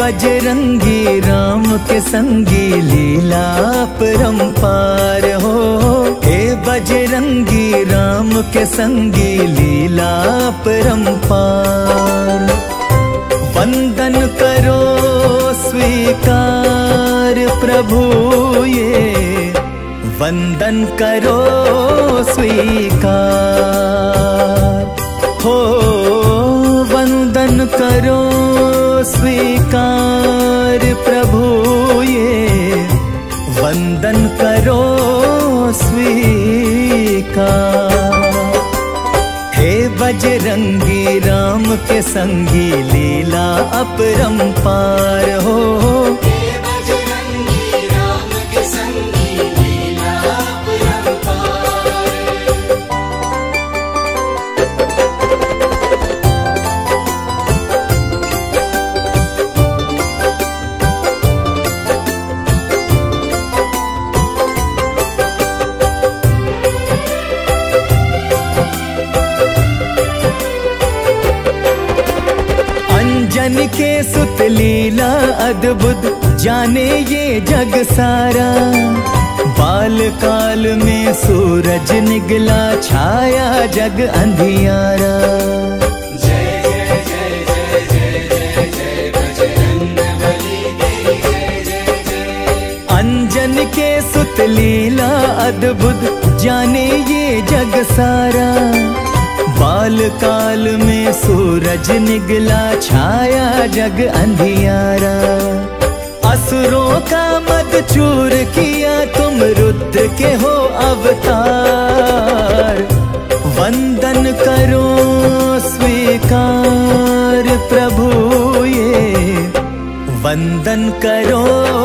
बजरंगी राम के संगी लीला परंपार हो। हे बजरंगी राम के संगी लीला परंपार। वंदन करो स्वीकार प्रभु ये, वंदन करो स्वीकार हो। वंदन करो स्वीकार प्रभु ये, वंदन करो स्वीकार। हे बजरंगी राम के संगी लीला अपरंपार हो। अंजन के सुत लीला अद्भुत जाने ये जग सारा। बाल काल में सूरज निगला छाया जग अंधियारा। जय जय जय जय जय जय जय बजरंगबली तेरी जय जय जय। अंजन के सुत लीला अद्भुत जाने ये जग सारा। बाल काल में सूरज निगला छाया जग अंधियारा। असुरों का मद चूर किया तुम रुद्र के हो अवतार। वंदन करो स्वीकार प्रभु ये, वंदन करो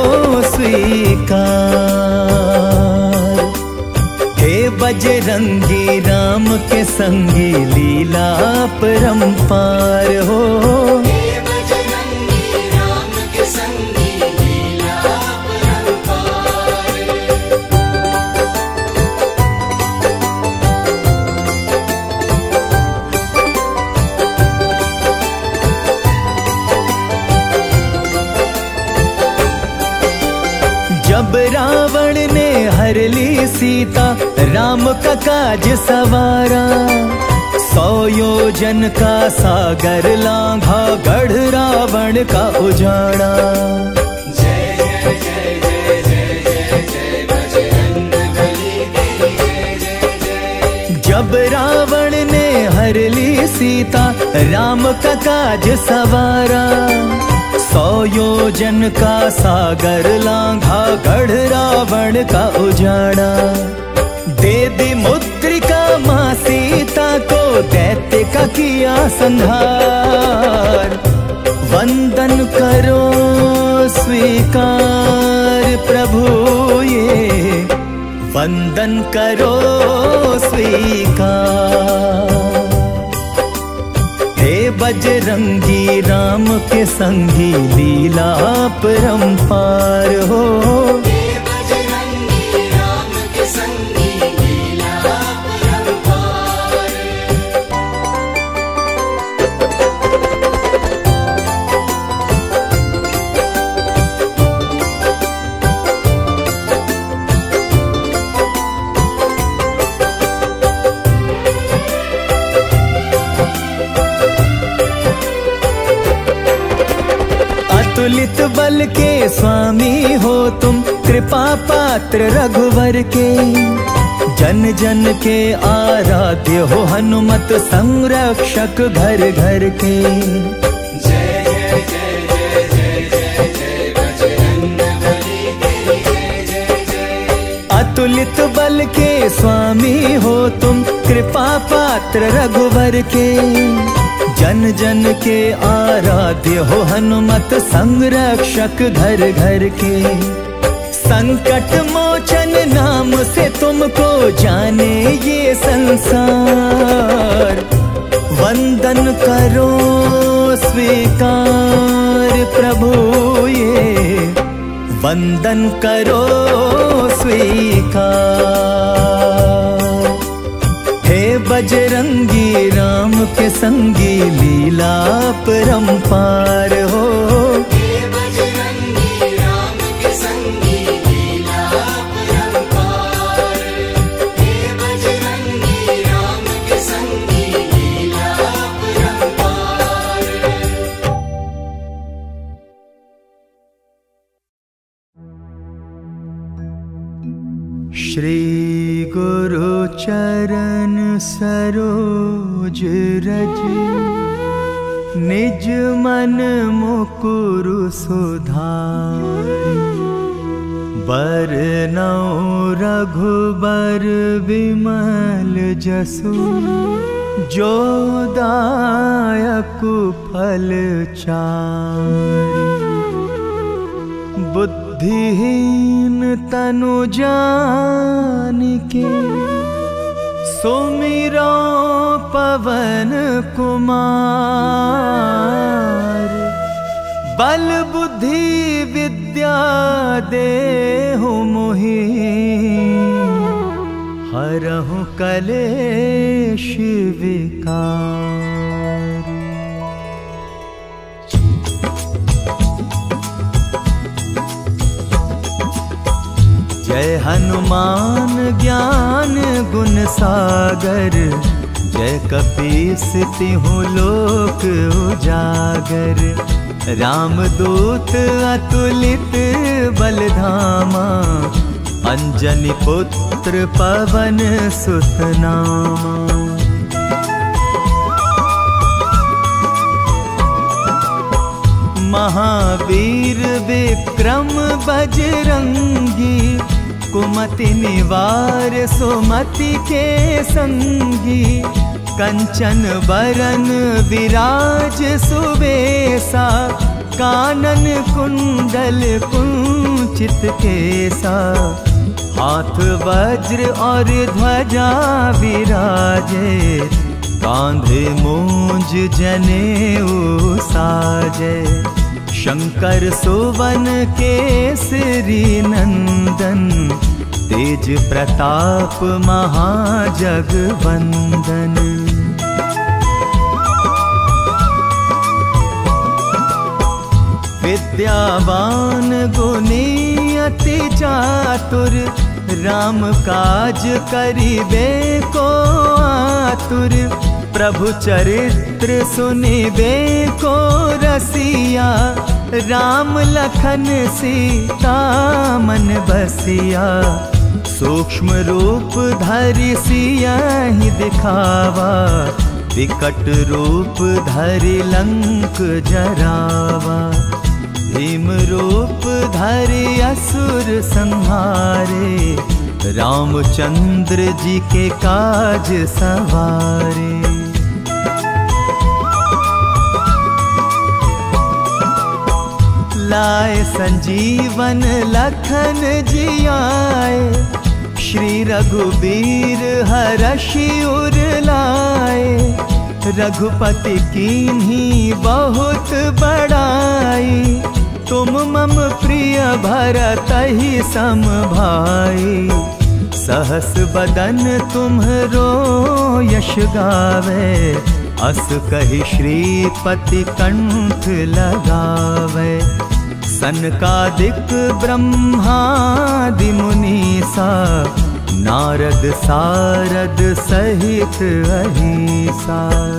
स्वीकार। हे बजरंगी राम के संगी लीला परंपार हो। हे बजरंगी राम के संगी लीला परंपार। जब रावण ने हर ली सीता राम का काज सवारा। 100 योजन का सागर लांघा गढ़ रावण का उजाड़ा। जय जय जय जय जय जय जय बजरंगबली तेरी जय जय जय। जब रावण ने हर ली सीता राम का काज सवारा। 100 योजन का सागर लांघा गढ़ रावण का उजाड़ा। दे दी मुद्रिका माँ सीता को दैत्य का किया संहार। वंदन करो स्वीकार प्रभु ये, वंदन करो स्वीकार। हे बजरंगी राम के संगी लीला परंपार हो। हे बजरंगी राम के संगी लीला परंपार। अतुलित बल के स्वामी हो तुम, कृपा पात्र रघुवर के। जन जन के आराध्य हो हनुमत, संरक्षक घर घर के। जय जय जय जय जय जय जय बजरंगबली तेरी जय जय जय। अतुलित बल के स्वामी हो तुम, कृपा पात्र रघुवर के। जन जन के आराध्य हो हनुमत, संरक्षक घर घर के। संकट मोचन नाम से तुमको जाने ये संसार। वंदन करो स्वीकार प्रभु ये, वंदन करो स्वीकार। हे बजरंगी राम के संगी लीला परंपार हो। हे श्री गुरु चरण सरोज रज निज मन मुकुरु सुधारि बरनौ रघुबर विमल जसु जो दायक फल चारि बुद्धिहीन तनु जानिके सुमिरो पवन कुमार बल बुद्धि विद्या देहु मोहि हरहु कलेश विकार। जय हनुमान ज्ञान गुण सागर जय कपीस तिहुँ लोक उजागर रामदूत अतुलित बलधामा अंजनी पुत्र पवन सुत नामा। महावीर विक्रम बजरंगी कुमति निवार सुमति के संगी कंचन बरन विराज सुवेसा कानन कुंडल कुंचित केसा हाथ वज्र और ध्वजा विराजे कांधे मूंज जनेऊ साजे शंकर सुवन केसरी नंदन तेज प्रताप महाजगवंदन। विद्यावान गुणी अति चातुर राम काज करिबे को आतुर प्रभु चरित्र सुनिबे को रसिया राम लखन सीता मन बसिया सूक्ष्म रूप धरि सियहि दिखावा विकट रूप धरि लंक जरावा भीम रूप धरि असुर संहारे रामचंद्र जी के काज सवारे। लाए संजीवन लखन जियाए श्री रघुबीर हरषि उर लाए रघुपति कीन्ही बहुत बड़ाई तुम मम प्रिय भरतहि सम भाई सहस बदन तुम्हरो यश गावे अस कहि श्रीपति कंठ लगावे सनकादिक ब्रह्मादि मुनीसा नारद सारद सहित अहिसा।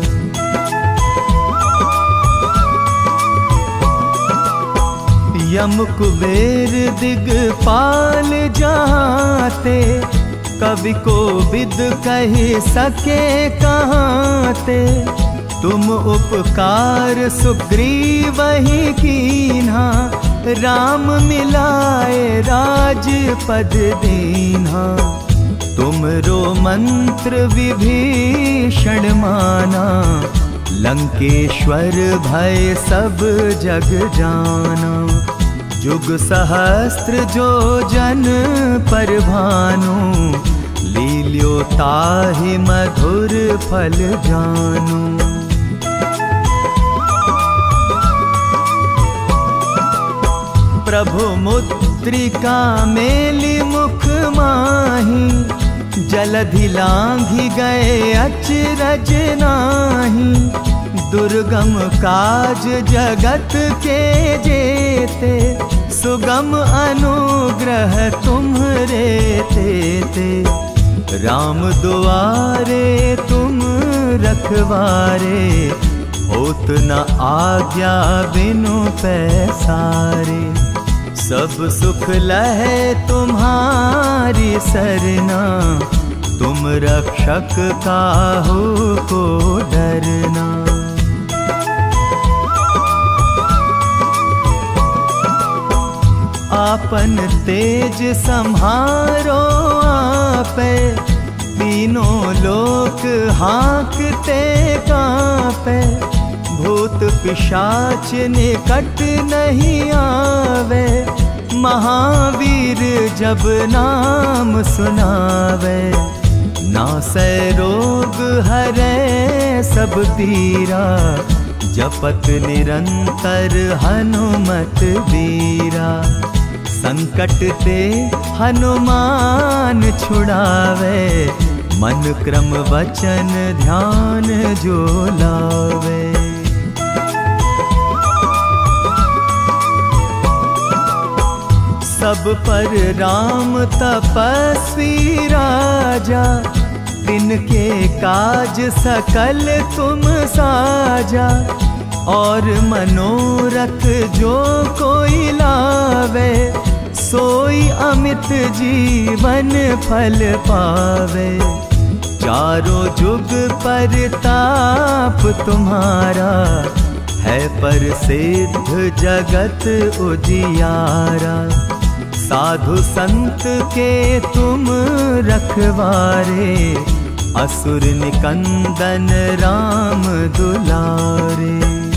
यम कुबेर दिगपाल जाते कवि को विद कहि सके कहाते तुम उपकार सुग्रीवहि कीन्हा राम मिलाए राजपद दीन्हा तुमरो मंत्र विभीषण माना लंकेश्वर भय सब जग जाना जुग सहस्त्र जो जन पर भानु लील्यो ताहि मधुर फल जानु। प्रभु मुद्रिका मेलि मुख माही जलधि लांघि गए अचरज नाही दुर्गम काज जगत के जेते सुगम अनुग्रह तुम्हरे तेते राम दुआरे तुम रखवारे होत न आज्ञा बिनु पैसारे सब सुख लहे तुम्हारी सरना, तुम रक्षक काहू को डरना। आपन तेज संहारो आपे, तीनों लोक हाँकते कांपे। भूत पिशाच निकट नहीं आवे, महावीर जब नाम सुनावे। नासै रोग हरे सब पीरा, जपत निरंतर हनुमत बीरा। संकट ते हनुमान छुड़ावे, मन क्रम वचन ध्यान जो लावे। सब पर राम तपस्वी राजा, तिनके काज सकल तुम साजा। और मनोरथ जो कोई लावे, सोई अमित जीवन फल पावे। चारों जुग परताप तुम्हारा, है प्रसिद्ध जगत उजियारा। साधु संत के तुम रखवारे, असुर निकंदन राम दुलारे।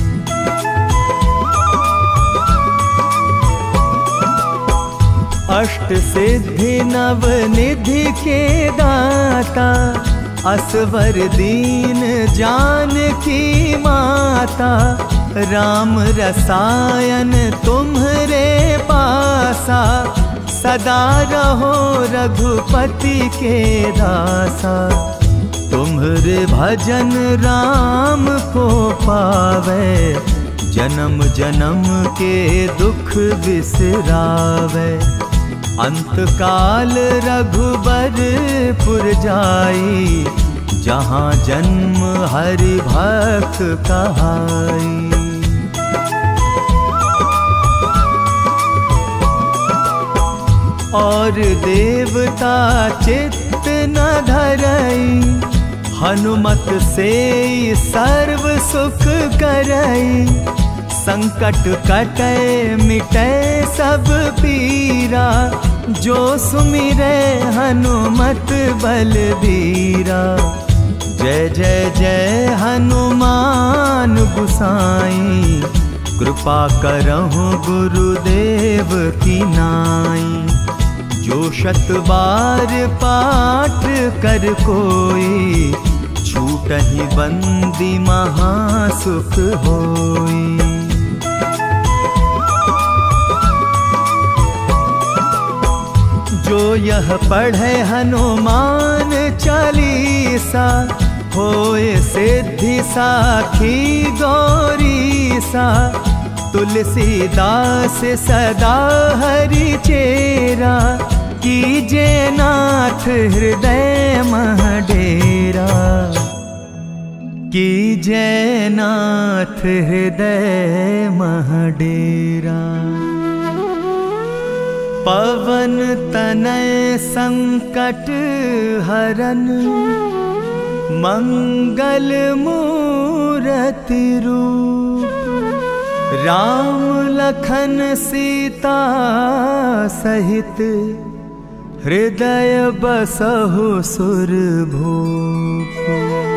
अष्ट सिद्धि नव निधि के दाता, असवर दीन जानकी माता। राम रसायन तुम्हरे पासा, सदा रहो रघुपति के दासा। तुम्हरे भजन राम को पावे, जन्म जन्म के दुख बिसरावे। अंत काल रघुबरपुर जाई, जहाँ जन्म हरि भक्त कहाई। और देवता चित्त न धरई, हनुमत से सर्व सुख करई। संकट कटे मिटे सब पीरा, जो सुमिरे हनुमत बलबीरा। जय जय जय हनुमान गुसाई, कृपा करहु गुरुदेव की नाई। जो शत बार पाठ कर कोई, छूटहि बंदी महासुख होई। जो यह पढ़े हनुमान चालीसा, होए सिद्धि साखी गौरीसा। तुलसीदास सदा हरि चेरा, कीजे नाथ हृदय मह डेरा। कीजे नाथ हृदय मह डेरा। पवन तनय संकट हरन, मंगल मूरति रूप। राम लखन सीता सहित, हृदय बसहु सुरभूप।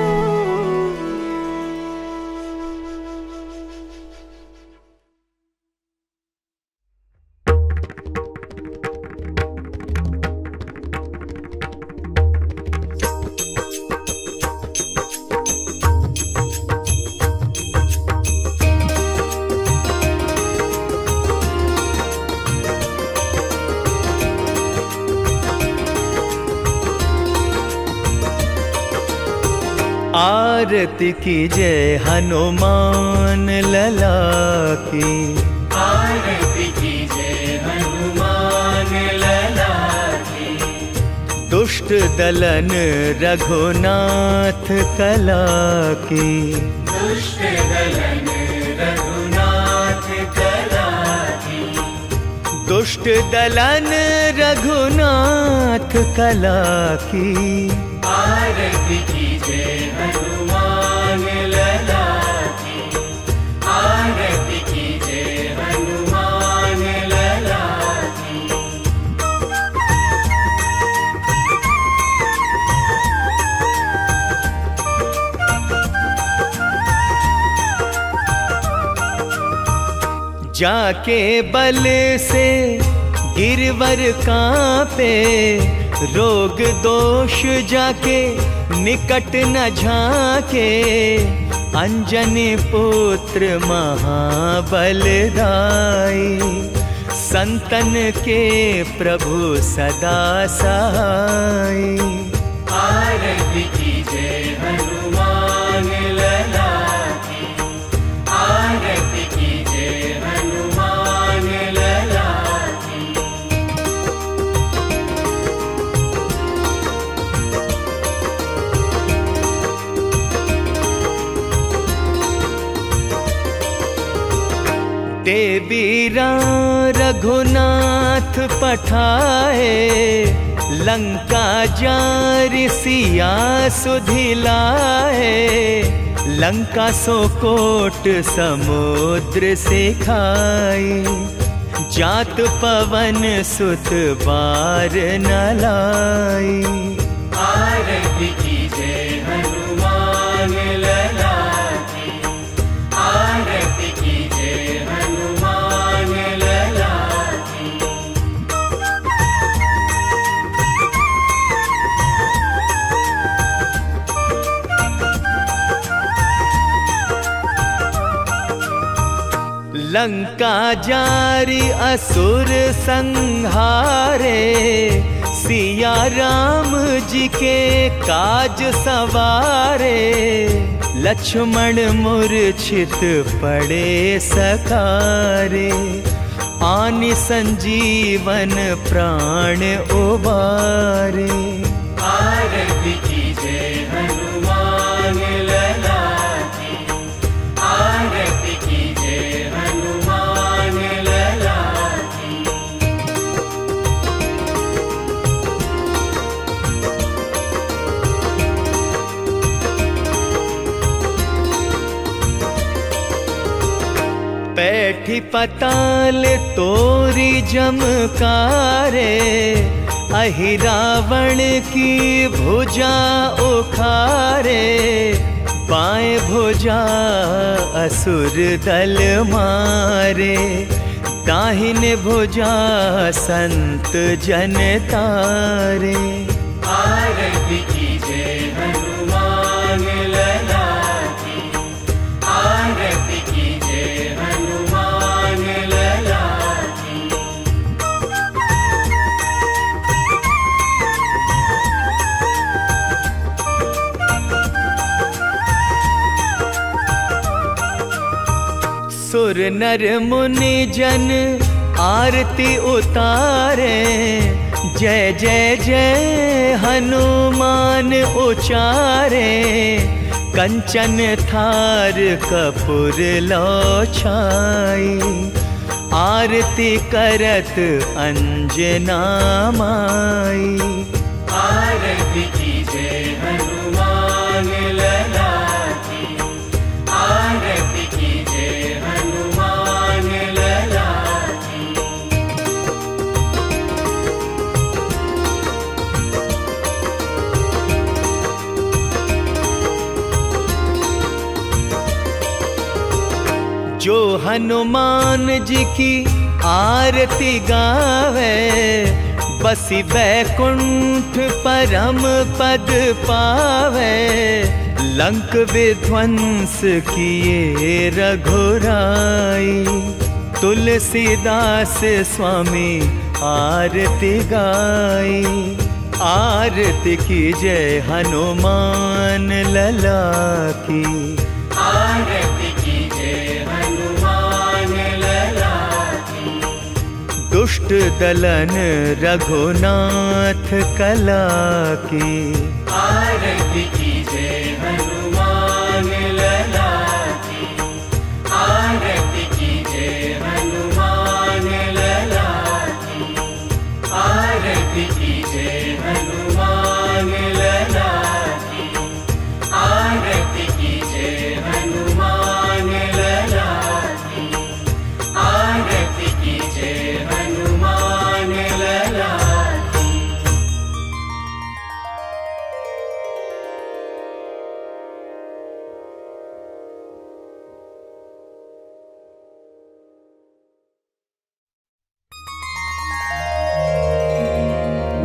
आरती की जय हनुमान लला की। आरती की जय हनुमान लला की। दुष्ट दलन रघुनाथ कला की। दुष्ट दलन रघुनाथ कला की। दुष्ट दलन रघुनाथ कला की। आरती कीजे हनुमान लला की, आरती कीजे हनुमान लला की। जाके बल से गिरवर कांपे, रोग दोष जाके निकट न झाके। अंजनी पुत्र महाबलदाई, संतन के प्रभु सदा सहाय। आरती कीजे हनुमान लला की, आरती कीजे हनुमान लला की। देवीरा रघुनाथ पठाए, लंका जारि सिया सुधिलाए। लंका सो कोट समुद्र से खाई, जात पवन सुत बार न लाई। आरती कीजे हनुमान लला की, आरती कीजे हनुमान लला की। लंका जारी असुर संहारे, सिया राम जी के काज सवारे। लक्ष्मण मूर्छित पड़े सकारे, आनि संजीवन प्राण उबारे। आरती कीजे हनुमान लला की, आरती कीजे हनुमान लला की। बैठी पताल तोरी जमकारे, अहि रावण की भुजा उखारे। बाएं भुजा असुर दल मारे, दाहिने भुजा संत जन तारे। आरती कीजे हनुमान लला की, आरती कीजे हनुमान लला की। सुर नर मुनि जन आरती उतारे, जय जय जय हनुमान उचारे। कंचन थार कपूर लो छाई, आरती करत अंजना माई। आरती कीजे हनुमान लला की, आरती कीजे हनुमान लला की। जो हनुमान जी की आरती गावे, बसी बैकुंठ परम पद पावे। लंक विध्वंस किए रघुराई, तुलसीदास स्वामी आरती गाई। आरती की जय हनुमान लला की, आरती कीजे हनुमान लला की। दुष्ट दलन रघुनाथ कला की। आरती कीजे हनुमान लला की, आरती कीजे हनुमान लला की।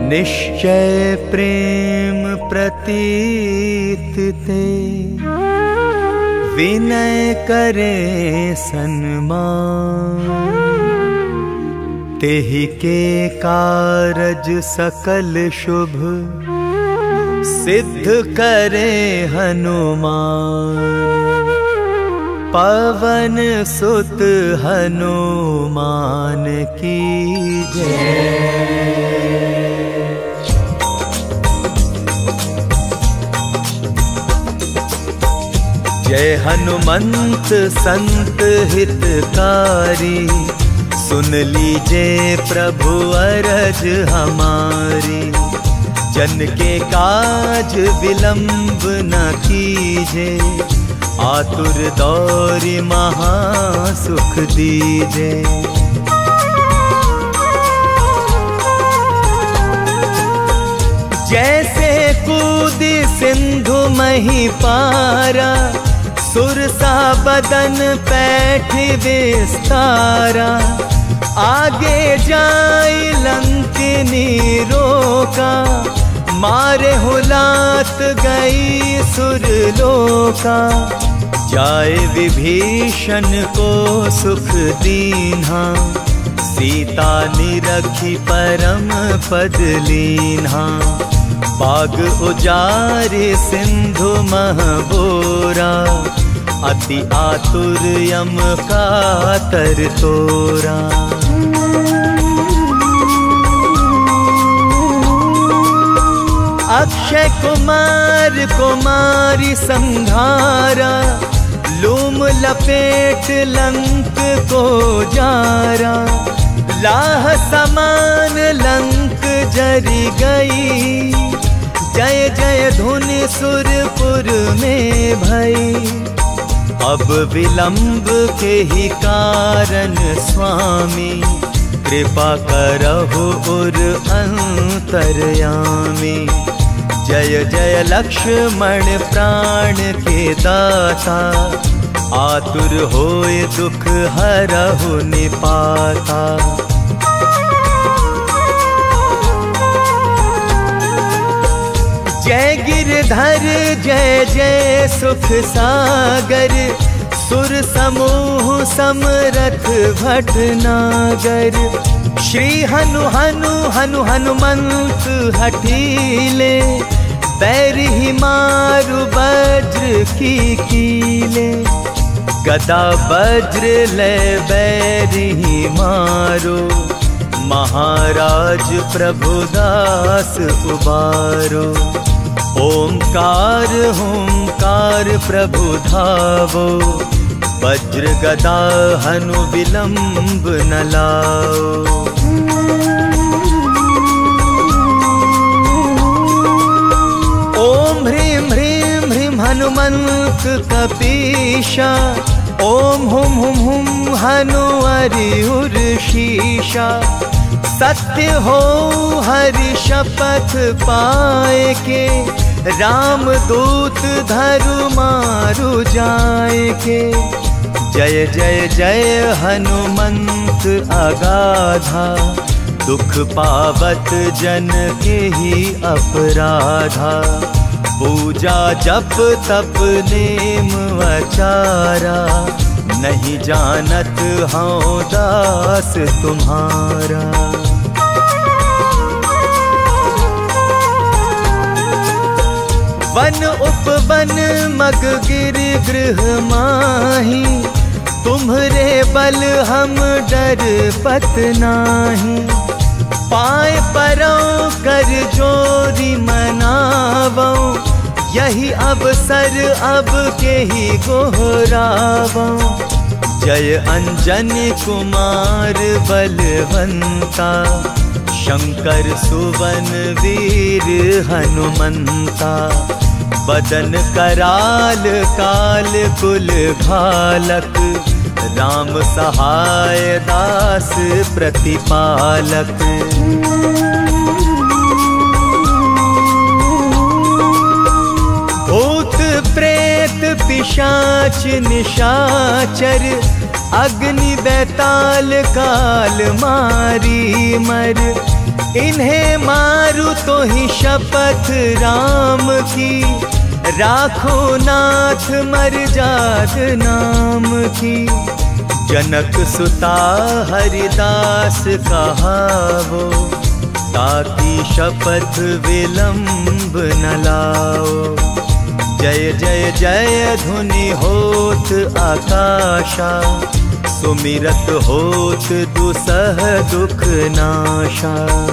निश्चय प्रेम प्रतीत ते, विनय करे सन्मान। तेहि के कारज सकल शुभ, सिद्ध करे हनुमान। पवन सुत हनुमान की जय। जय हनुमंत संत हितकारी, सुन लीजिए प्रभु अरज हमारी। जन के काज विलंब न कीजे, आतुर दौरि महा सुख दीजे। जैसे कूदी सिंधु मही पारा, सुरसा बदन पैठ विस्तारा। आगे जाई लंकिनी रोका, मारे हुलात गई सुरलोका। जाए विभीषण को सुख दीन्हा, सीता निरखी परम पद लीन्हा। बाग उजारे सिंधु महबोरा, अति आतुर यम कातर तोरा। अक्षय कुमार कुमारी संघारा, लूम लपेट लंक को जारा। लाह समान लंक जरी गई, जय जय धुनि सुरपुर में भई। अब विलंब के ही कारण स्वामी, कृपा करहु उर अंतर्यामी। जय जय लक्ष्मण प्राण के दाता, आतुर होए दुख हरहु निपाता। जय गिरधर जय जय सुख सागर, सुर समूह समरथ भटनागर। श्री हनु हनु हनु हनुमंत हठीले, बैरही मारु वज्र की कीले। गदा वज्र ले बैरही मारो, महाराज प्रभुदास उबारो। ओंकार हुंकार प्रभु धावो, वज्र गदा हनु विलंब न लाओ। ओम ह्रीं ह्रीं ह्रीं हनुमंत कपीशा, ओम हुम हुम हुम हनु हरिउर शीशा। सत्य हो हरि शपथ पाए के, राम दूत धरु मारु जाए के। जय जय जय हनुमंत अगाधा, दुख पावत जन के ही अपराधा। पूजा जप तप नेम आचारा, नहीं जानत हूँ दास तुम्हारा। वन उपवन मग गिर गृह माही, तुम्हरे बल हम डर पत नाही। पाए परौ कर जोरी मनावो, यही अवसर अब के ही गोहरावो। जय अंजनी कुमार बलवंता, शंकर सुवन वीर हनुमंता। बदन कराल काल कुल घालक, राम सहाय दास प्रतिपालक। भूत प्रेत पिशाच निशाचर, अग्नि बैताल काल मारी मर। इन्हें मारू तो ही शपथ राम की, राखो नाथ मर्याद नाम की। जनक सुता हरिदास कहावो, ताकि शपथ विलंब न लाओ। जय जय जय धुनि होत आकाशा, सुमिरत होत दुसह दुख नाशा।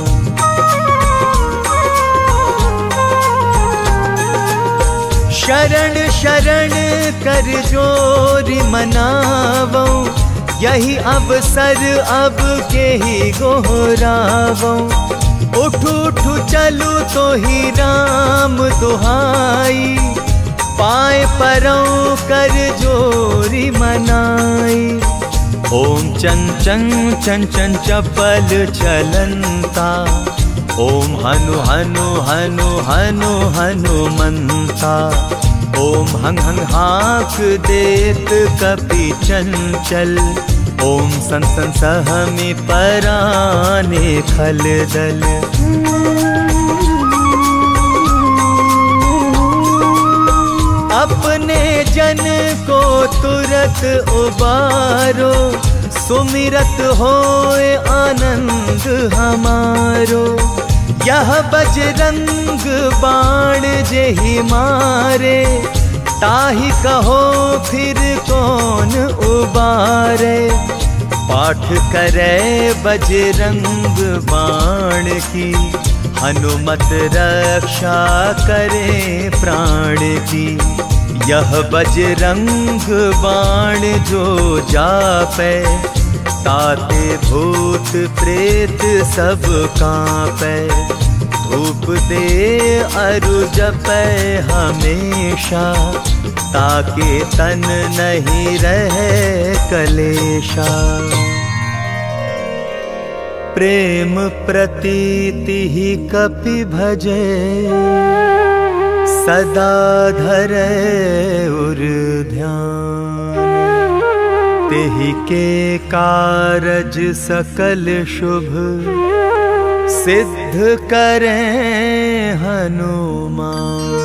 शरण शरण कर जोरी मनावो, यही अवसर अब के ही गोहरावो। उठ उठ चलू तो ही राम दुहाई, पाए परौ कर जोरी मनाई। ओम चन चन चन चन चपल चलंता, ओम हनु हनु हनु हनु हनुमंता। ओम हंग हंग हाक देत कपि चंचल, ओम सन सन सहमि पराने खल दल। अपने जन को तुरत उबारो, सुमिरत होए आनंद हमारो। यह बजरंग बाण जेहि मारे, ताहि कहो फिर कौन उबारे। पाठ करे बजरंग बाण की, हनुमत रक्षा करे प्राण की। यह बजरंग बाण जो जापै, ताते भूत प्रेत सब कांपै। धूप दे अरु जपै हमेशा, ताके तन नहीं रहे कलेशा। प्रेम प्रतीति ही कपि भजे, सदा धरे उर ध्यान। तेहि के कारज सकल शुभ, सिद्ध करें हनुमान।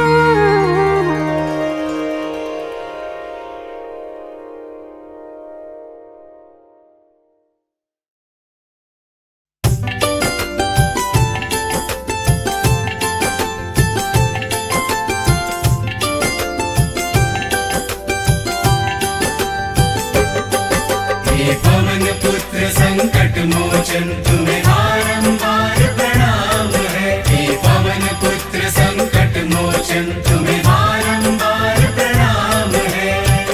पवन पुत्र संकट मोचन, तुम्हें बारंबार प्रणाम है। हे पवन पुत्र संकट मोचन, तुम्हें बारंबार प्रणाम है।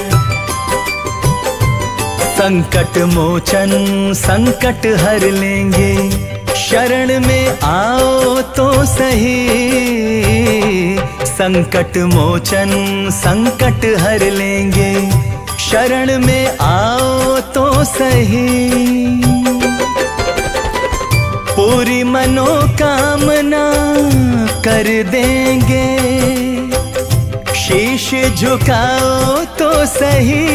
संकट मोचन संकट हर लेंगे, शरण में आओ तो सही। संकट मोचन संकट हर लेंगे, शरण में आओ तो सही। पूरी मनोकामना कर देंगे, शीश झुकाओ तो सही।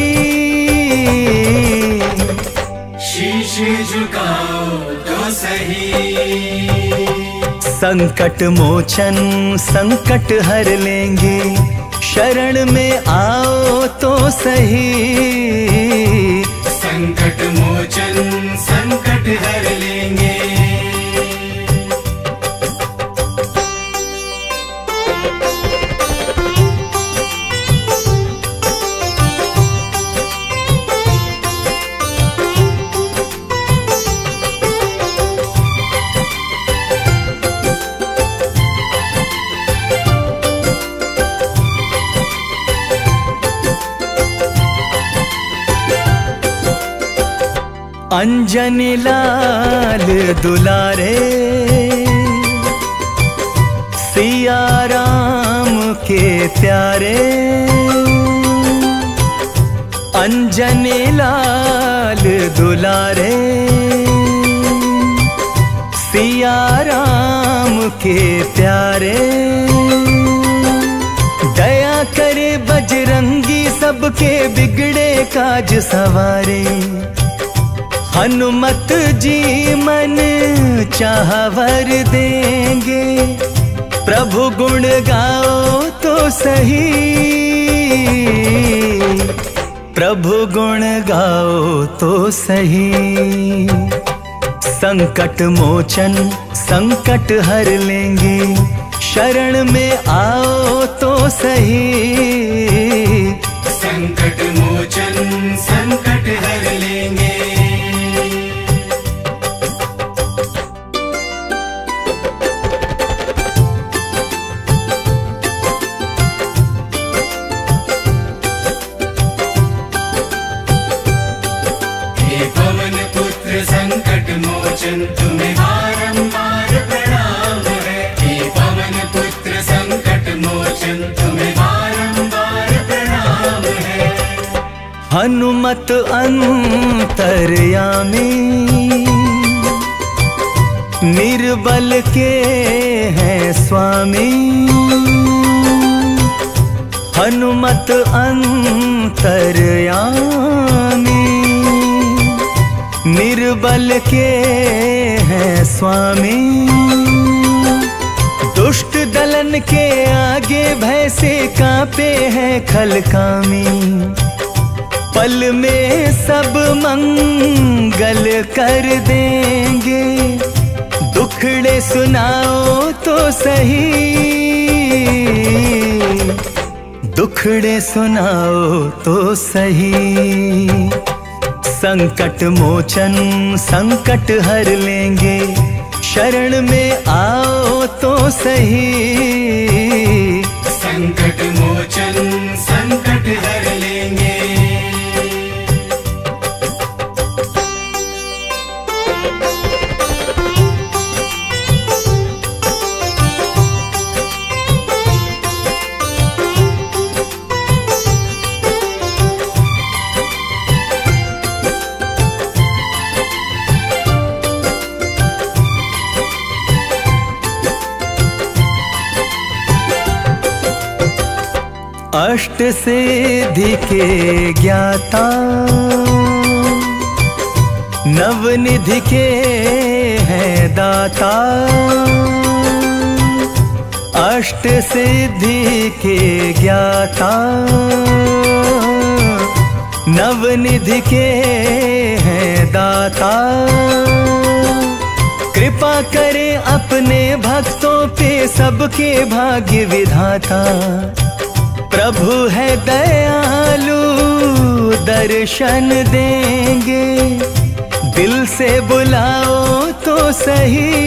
शीश झुकाओ तो सही। संकट मोचन संकट हर लेंगे, शरण में आओ तो सही। संकट मोचन संकट हर लेंगे। अंजनी लाल दुलारे, सिया राम के प्यारे। अंजनी लाल दुलारे, सिया राम के प्यारे। दया करे बजरंगी सबके बिगड़े काज सवारे। हनुमत जी मन चाहवर देंगे, प्रभु गुण गाओ तो सही, प्रभु गुण गाओ तो सही। संकट मोचन संकट हर लेंगे, शरण में आओ तो सही, संकट मोचन संकट हर लेंगे। हे पवन पुत्र संकट मोचन तुम्हें बारंबार प्रणाम है। हे पवन पुत्र संकट मोचन तुम्हें बारंबार प्रणाम है। हनुमत अंतर्यामी, निर्बल के हैं स्वामी। हनुमत अंतर्यामी, निर्बल के हैं स्वामी। दुष्ट दलन के आगे भय से कांपे हैं खलकामी। पल में सब मंगल कर देंगे, दुखड़े सुनाओ तो सही, दुखड़े सुनाओ तो सही। संकट मोचन संकट हर लेंगे, शरण में आओ तो सही, संकट मोचन संकट हर लेंगे। अष्ट सिद्धि के ज्ञाता, नवनिधि के हैं दाता। अष्ट सिद्धि के ज्ञाता, नवनिधि के हैं दाता। कृपा करें अपने भक्तों पे सबके भाग्य विधाता। प्रभु है दयालु दर्शन देंगे, दिल से बुलाओ तो सही,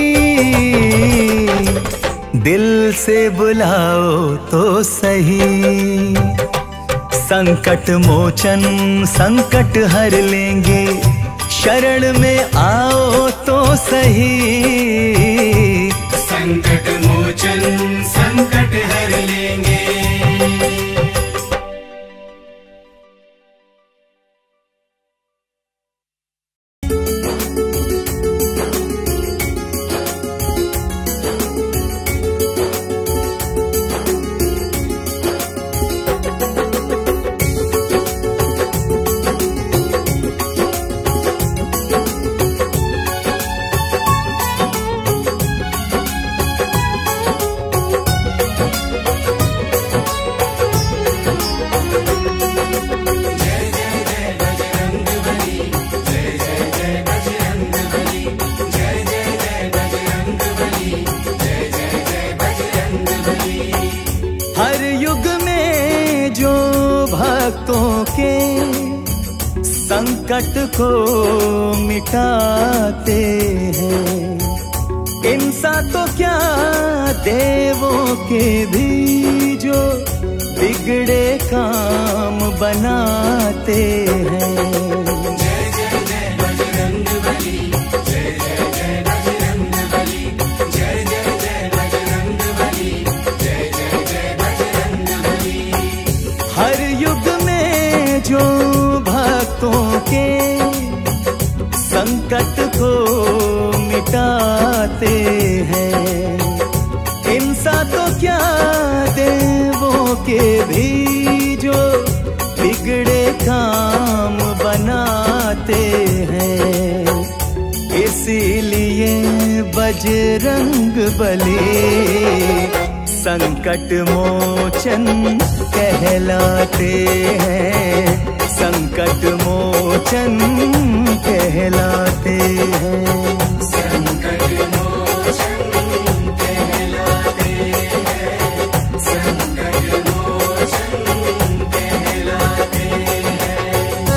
दिल से बुलाओ तो सही। संकट मोचन संकट हर लेंगे, शरण में आओ तो सही, संकट मोचन संकट हर लेंगे। हर युग में जो भक्तों के संकट को मिटाते हैं, इंसान तो क्या देवों के भी जो बिगड़े काम बनाते हैं। हर युग में जो भक्तों के संकट को मिटाते हैं, इंसान तो क्या देवों के भी जो बिगड़े काम बनाते हैं। बजरंग बली, संकट मोचन कहलाते हैं, संकट मोचन कहलाते हैं। संकट मोचन कहलाते हैं, संकट मोचन कहलाते हैं।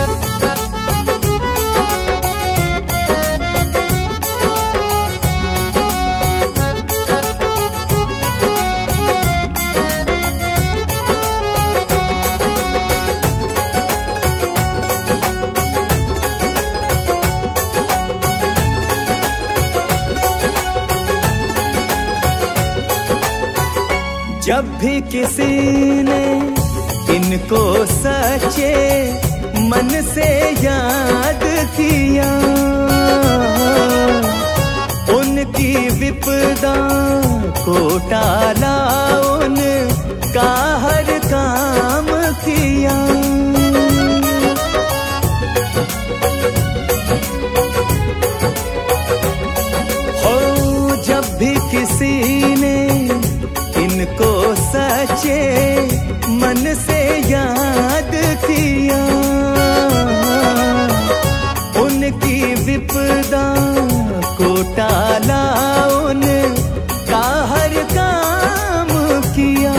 जब भी किसी ने इनको सच्चे मन से याद किया, उनकी विपदा को टाला, उनका हर काम किया। हो जब भी किसी ने इनको सच्चे मन से याद किया, उनकी विपदा को टाला, उनका हर काम किया।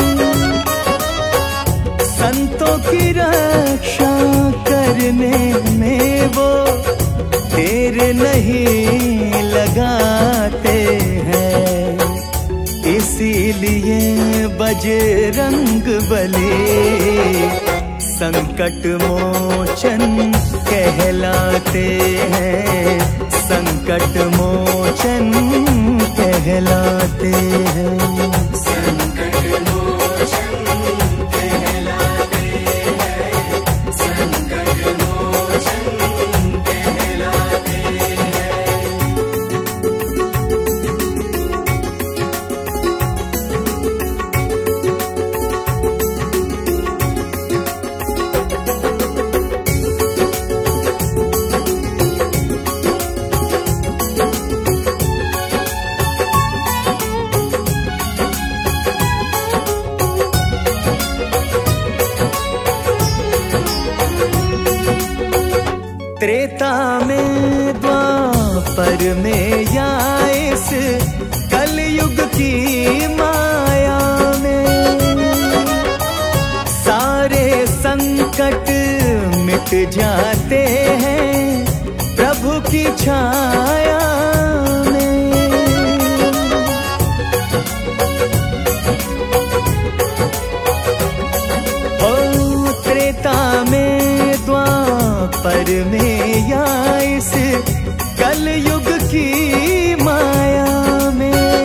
संतों की रक्षा करने में वो देर नहीं लगाते हैं, इसीलिए बजरंग बली संकट मोचन कहलाते हैं, संकट मोचन कहलाते हैं। संकट मोचन कहलाते हैं, संकट मोचन कहलाते हैं। त्रेता में द्वापर में या इस कलयुग की माया में, सारे संकट मिट जाते हैं प्रभु की छाया में। ओ त्रेता में द्वापर में या इस कलयुग की माया में,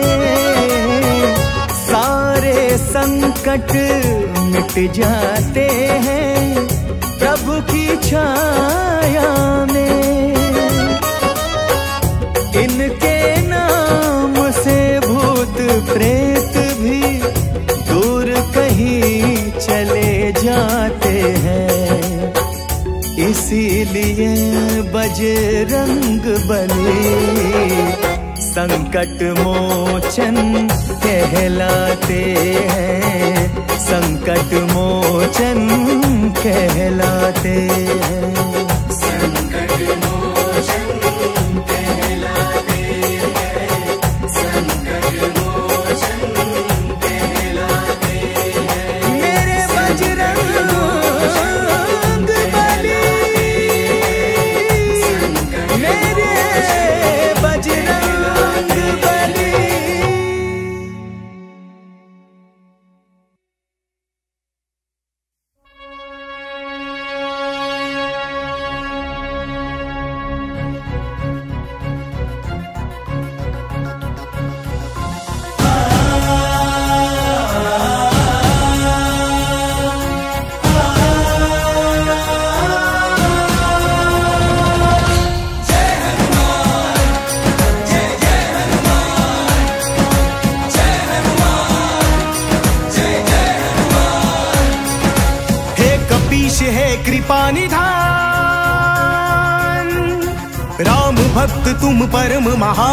सारे संकट मिट जाते हैं प्रभु की छाया में। इनके नाम से भूत प्रेत भी दूर कहीं चले जाते हैं, इसीलिए बजरंग बली संकट मोचन कहलाते हैं, संकट मोचन कहलाते हैं। संकट मोचन कहलाते हैं, संकट मोचन कहलाते हैं। मेरे बजरंग बली, मेरे बजरंग बली। कृपा निधान राम भक्त तुम परम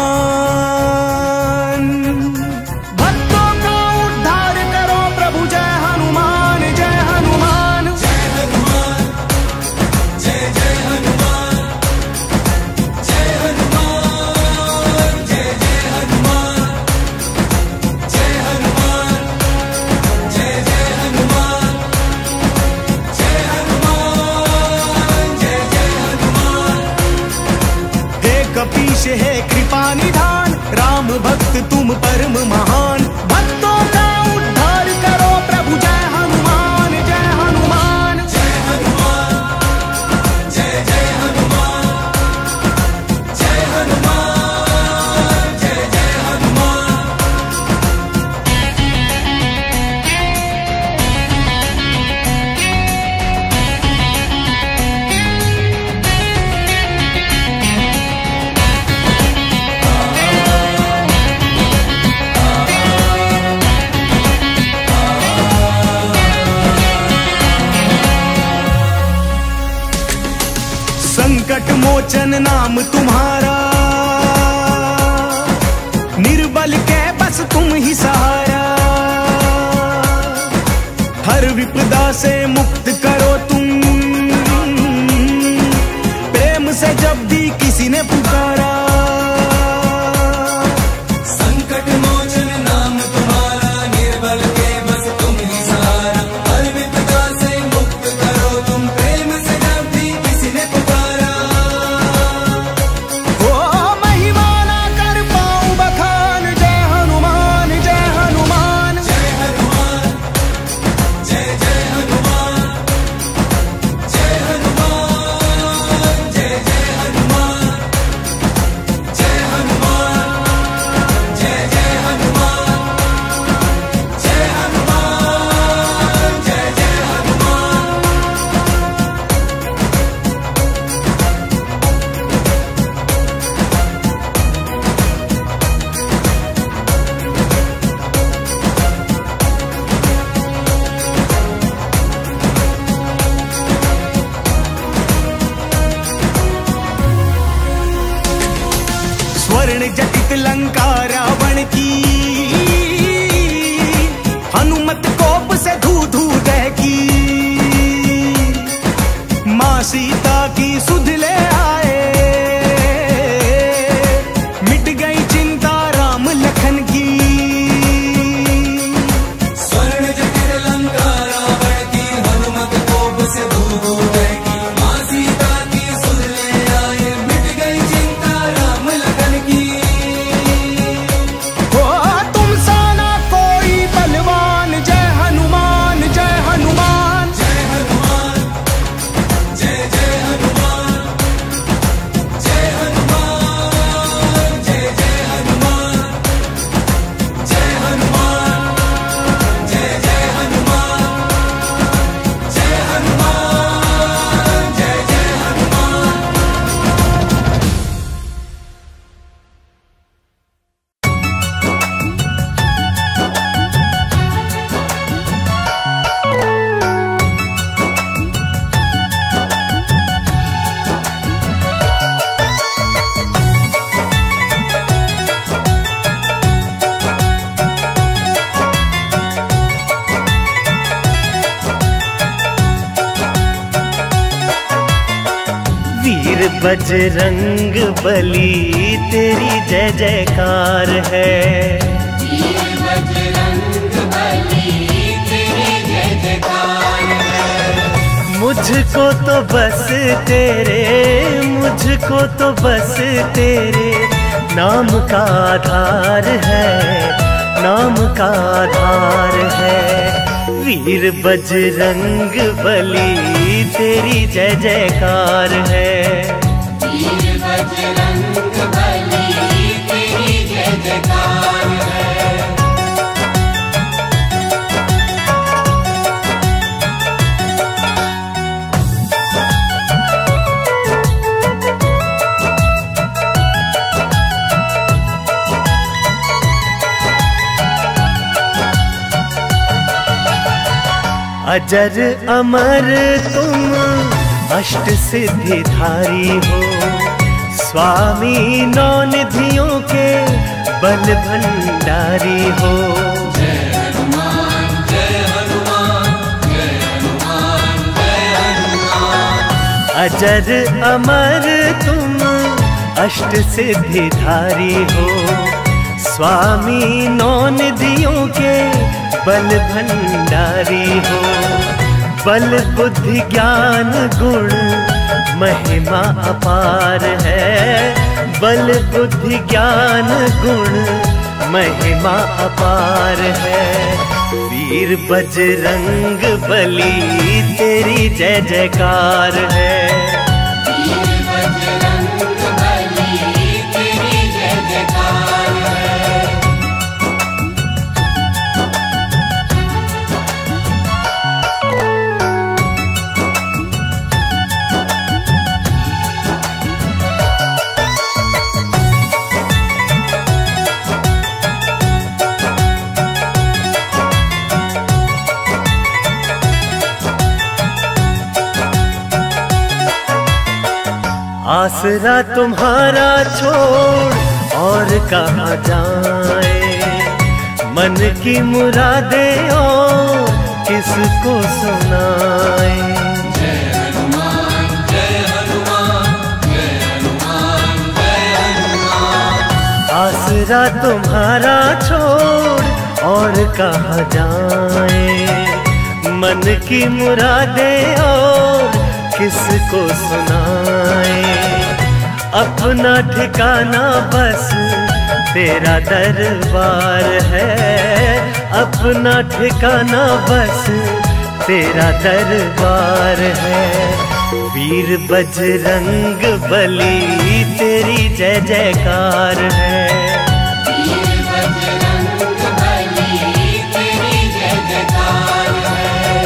महान। भक्तों का उद्धार करो प्रभु जय हनुमान जय हनुमान। जय हनुमान जय जय हनुमान। जय हनुमान जय जय हनुमान। जय हनुमान जय जय हनुमान। जय हनुमान जय जय हनुमान। हे कपीश हे कृपा निधान, राम भक्त तुम परम महान। भक्तों का उद्धार करो प्रभु जय हनुमान जय हनुमान। जय हनुमान जय जय हनुमान। जय हनुमान जय जय हनुमान। संकट मोचन नाम तुम्हारा, निर्बल के बस तुम ही सहारा। हर विपदा से मुक्त करो तुम, प्रेम से जब भी किसी ने पुकारा। संकट मोचन नाम तुम्हारा, निर्बल के बस तुम ही सहारा। हर विपदा से मुक्त करो तुम, प्रेम से जब भी किसी ने पुकारा। ओ महिमा ना कर पाऊं बखान, जय हनुमान जय हनुमान। जय हनुमान जय जय हनुमान। जय हनुमान जय जय हनुमान। जय हनुमान जय जय हनुमान। जय हनुमान जय जय हनुमान। स्वर्ण जटित लंका रावण की, हनुमत कोप से धू धू दहकी। माँ सीता की सुध ले आए, मिट गई चिंता राम लखन की। स्वर्ण जटिल लंका रावण की, हनुमत कोप से दूर दूर दहकी। माँ सीता की सुध ले आए, मिट गई चिंता राम लखन की। ओ तुम सा ना कोई बलवान, जय हनुमान जय हनुमान। जय हनुमान जय जय हनुमान। जय हनुमान जय जय हनुमान। जय हनुमान जय जय हनुमान। जय हनुमान जय जय हनुमान। वीर बजरंग बली तेरी जय जयकार है। वीर बजरंग बली तेरी जय जयकार है। मुझको तो बस तेरे, मुझको तो बस तेरे नाम का आधार है, नाम का आधार है। वीर बजरंग बली तेरी जय जयकार है। वीर बजरंग बली तेरी जय जयकार है। अजर अमर तुम अष्ट सिद्धिधारी हो, स्वामी नौ निधियों के बल भंडारी हो। जय हनुमान जय हनुमान जय हनुमान जय हनुमान। अजर अमर तुम अष्ट सिद्धिधारी हो। स्वामी नौ निधियों के बल भंडारी हो। बल बुद्धि ज्ञान गुण महिमा अपार है। बल बुद्धि ज्ञान गुण महिमा अपार है। वीर बजरंग बली तेरी जय जयकार है। वीर बजरंग बली तेरी जय जयकार है। आसरा तुम्हारा छोड़ और कहाँ जाए। मन की मुरादें और किसको सुनाए। जय हनुमान जय हनुमान जय हनुमान जय हनुमान। आसरा तुम्हारा छोड़ और कहाँ जाए। मन की मुरादें और किसको सुनाए। अपना ठिकाना बस तेरा दरबार है। अपना ठिकाना बस तेरा दरबार है। वीर बजरंग बली तेरी जय जयकार है। वीर बजरंग बली तेरी जय जयकार है।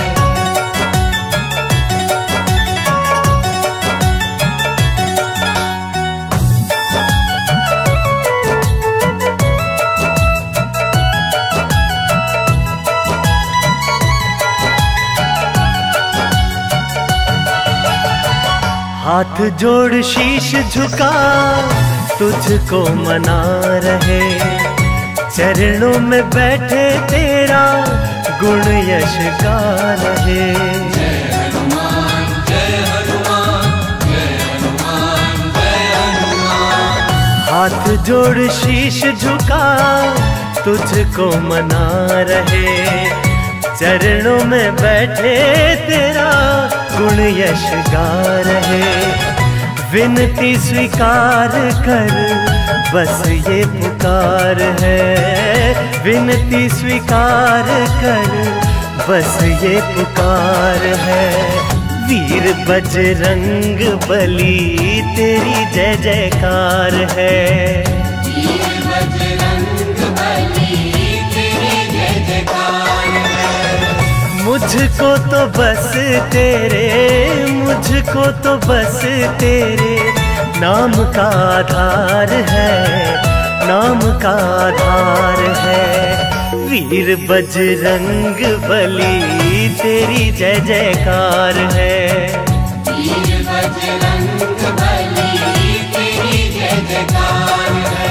हाथ जोड़ शीश झुका तुझको मना रहे। चरणों में बैठे तेरा गुण यश गा रहे। जय हनुमान जय हनुमान जय हनुमान जय हनुमान। हाथ जोड़ शीश झुका तुझको मना रहे। चरणों में बैठे तेरा गुण यश गा रहे। विनती स्वीकार कर बस ये पुकार है। विनती स्वीकार कर बस ये पुकार है। वीर बजरंग बली तेरी जय जयकार है। वीर बजरंग बली तेरी जय जयकार है। मुझको तो बस तेरे, मुझको तो बस तेरे नाम का आधार है। नाम का आधार है। वीर बजरंग बली तेरी जय जयकार है। वीर बजरंग बली तेरी जय जयकार है।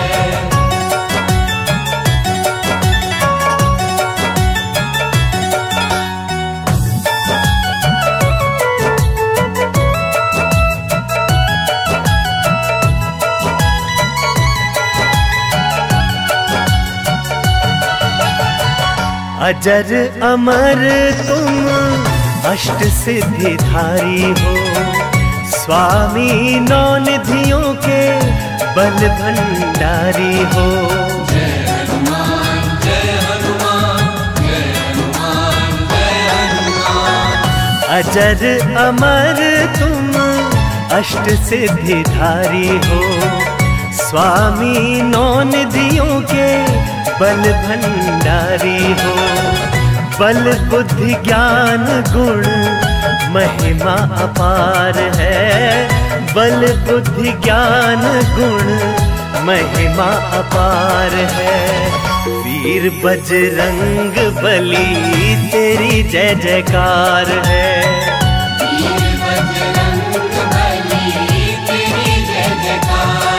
अजर अमर तुम अष्ट सिद्धिधारी हो। स्वामी नौ निधियों के बल भंडारी हो। जय हनुमान जय हनुमान जय हनुमान जय हनुमान। अजर अमर तुम अष्ट सिद्धिधारी हो। स्वामी नौ निधियों के बल भंडारी हो। बल बुद्धि ज्ञान गुण महिमा अपार है। बल बुद्धि ज्ञान गुण महिमा अपार है। वीर बजरंग बली तेरी जय जयकार है। वीर बजरंग बली तेरी जय जयकार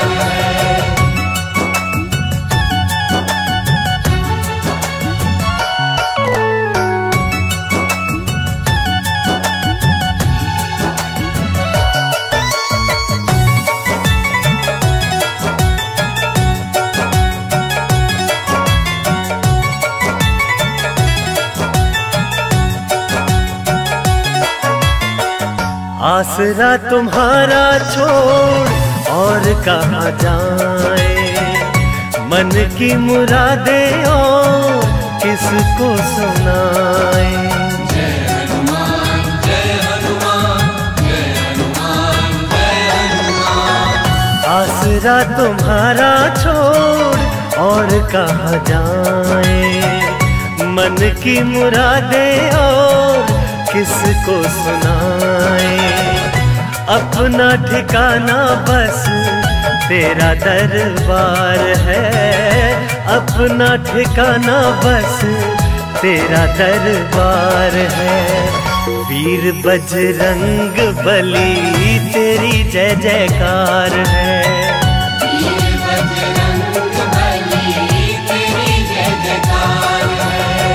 आसरा तुम्हारा छोड़ और कहाँ जाए, मन की मुरादें और किसको सुनाए। जय हनुमान जय हनुमान जय हनुमान जय हनुमान। आसरा तुम्हारा छोड़ और कहाँ जाए, मन की मुरादें और किसको सुनाए। अपना ठिकाना बस तेरा दरबार है, अपना ठिकाना बस तेरा दरबार है। वीर बजरंग बली तेरी जय जयकार है। वीर बजरंग बली तेरी जय जयकार है।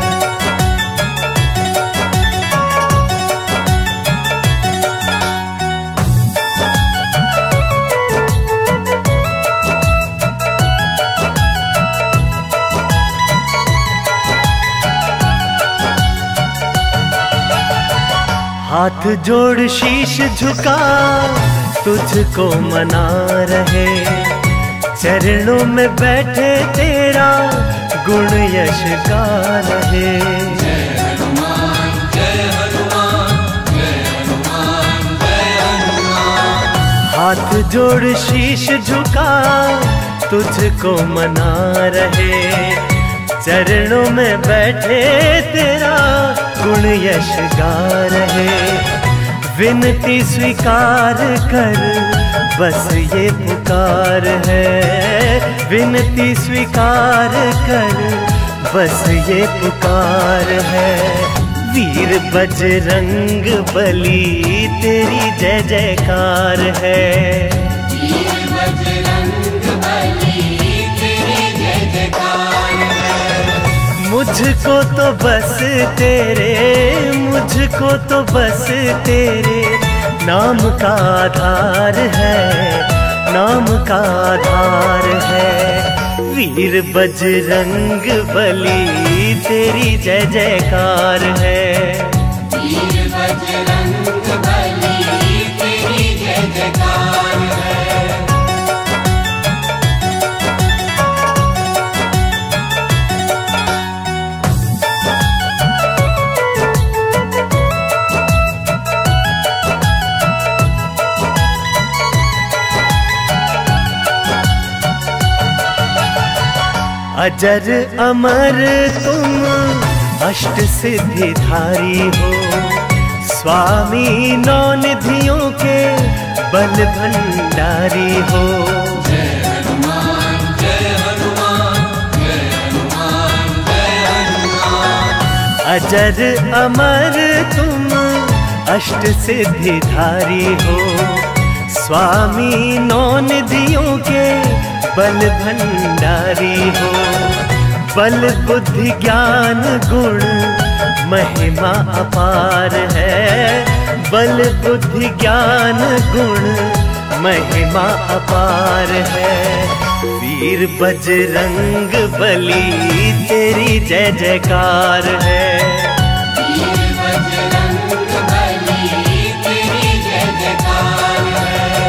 हाथ जोड़ शीश झुका तुझको मना रहे, चरणों में बैठे तेरा गुण यश गा रहे। जय हनुमान जय हनुमान जय हनुमान जय हनुमान। हाथ जोड़ शीश झुका तुझको मना रहे, चरणों में बैठे तेरा गुण यश गा रहे। विनती स्वीकार कर बस ये पुकार है, विनती स्वीकार कर बस ये पुकार है। वीर बजरंग बली तेरी जय जयकार है। वीर बजरंग बली तेरी जय जयकार है। मुझको तो बस तेरे, मुझको तो बस तेरे नाम का आधार है, नाम का आधार है। वीर बजरंग बली तेरी जय जयकार है। वीर बजरंग बली तेरी जय जयकार है। अजर अमर तुम अष्ट सिद्धिधारी हो, स्वामी नौ निधियों के बल भंडारी हो। जय हनुमान जय हनुमान जय हनुमान जय हनुमान। अजर अमर तुम अष्ट सिद्धिधारी हो, स्वामी नौ निधियों के बल भंडारी हो। बल बुद्धि ज्ञान गुण महिमा अपार है, बल बुद्धि ज्ञान गुण महिमा अपार है। वीर बजरंग बली तेरी जय जयकार है। वीर बजरंग बली तेरी जय जयकार है।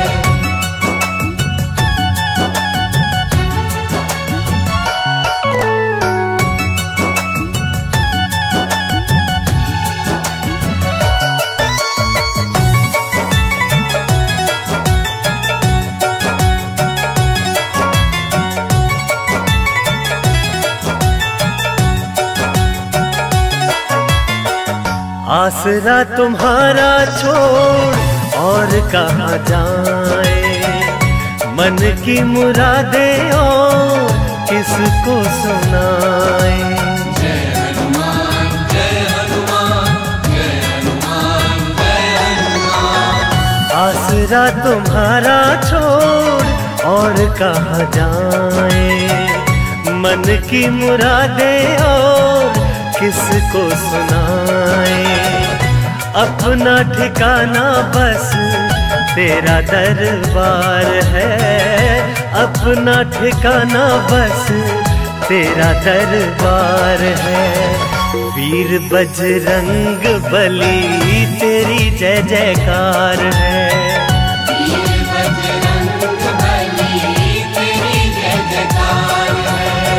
आसरा तुम्हारा छोड़ और कहाँ जाए, मन की मुरादें और किसको सुनाए। जय हनुमान जय हनुमान जय हनुमान जय हनुमान। आसरा तुम्हारा छोड़ और कहाँ जाए, मन की मुरादें और किसको सुनाए। अपना ठिकाना बस तेरा दरबार है, अपना ठिकाना बस तेरा दरबार है। वीर बजरंग बली तेरी जय जयकार है। वीर बजरंग बली तेरी जय जयकार है।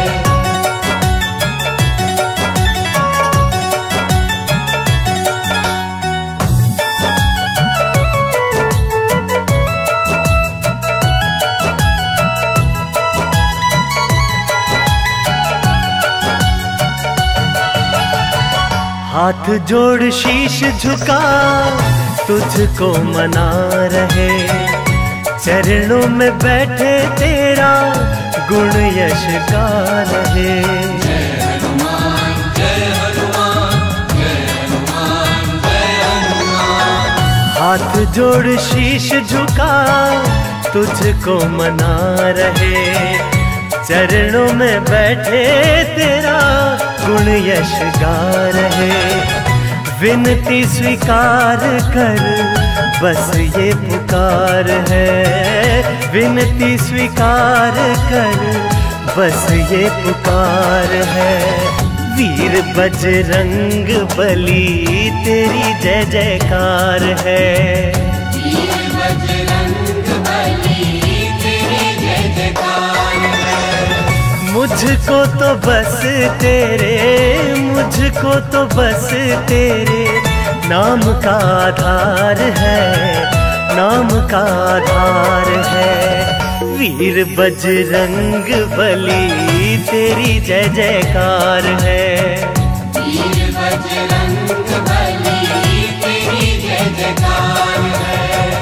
हाथ जोड़ शीश झुका तुझको मना रहे, चरणों में बैठे तेरा गुण यश गा रहे। जय हनुमान जय हनुमान जय हनुमान जय हनुमान। हाथ जोड़ शीश झुका तुझको मना रहे, चरणों में बैठे तेरा गुण यश गा रहे। विनती स्वीकार कर बस ये पुकार है, विनती स्वीकार कर बस ये पुकार है। वीर बजरंग बली तेरी जय जयकार है। वीर बजरंग बली तेरी जय जयकार है। मुझको तो बस तेरे, मुझको तो बस तेरे नाम का आधार है, नाम का आधार है। वीर बजरंग बली तेरी जय जयकार है। वीर बजरंग बली तेरी जय जयकार है।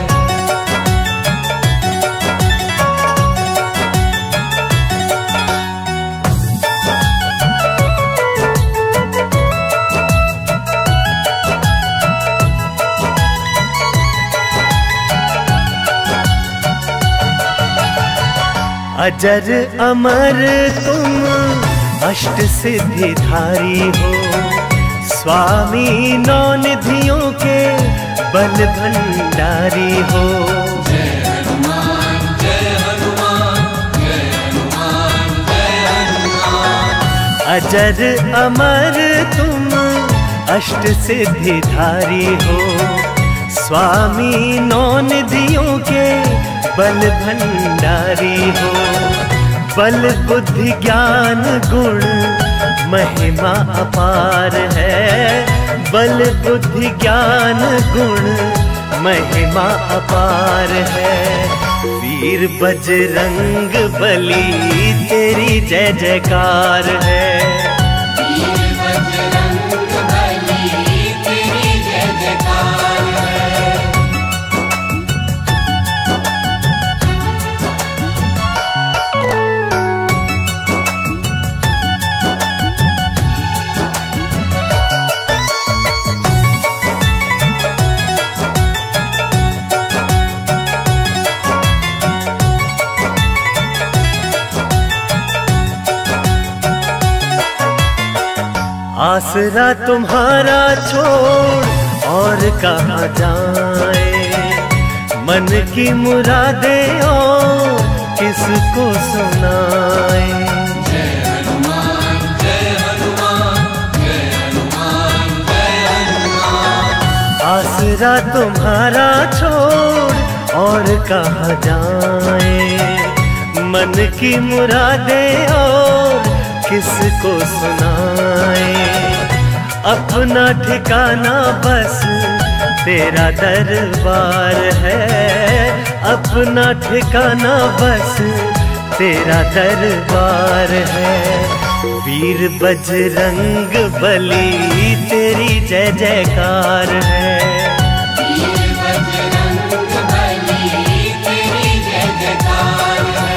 अजर अमर तुम अष्ट सिद्धिधारी हो, स्वामी नौ निधियों के बल भंडारी हो। जय हनुमान जय हनुमान जय हनुमान जय हनुमान। अजर अमर तुम अष्ट सिद्धिधारी हो, स्वामी नौ निधियों के बल भंडारी हो। बल बुद्धि ज्ञान गुण महिमा अपार है, बल बुद्धि ज्ञान गुण महिमा अपार है। वीर बजरंग बली तेरी जय जयकार है। वीर बजरंग बली तेरी जय जयकार है। आसरा तुम्हारा छोड़ और कहाँ जाए, मन की मुरादें और किसको सुनाए। जय हनुमान जय हनुमान जय हनुमान जय हनुमान। आसरा तुम्हारा छोड़ और कहाँ जाए, मन की मुरादें और किसको सुनाए। अपना ठिकाना बस तेरा दरबार है, अपना ठिकाना बस तेरा दरबार है। वीर बजरंग बली तेरी जय जयकार है। वीर बजरंग बली तेरी जय जयकार है।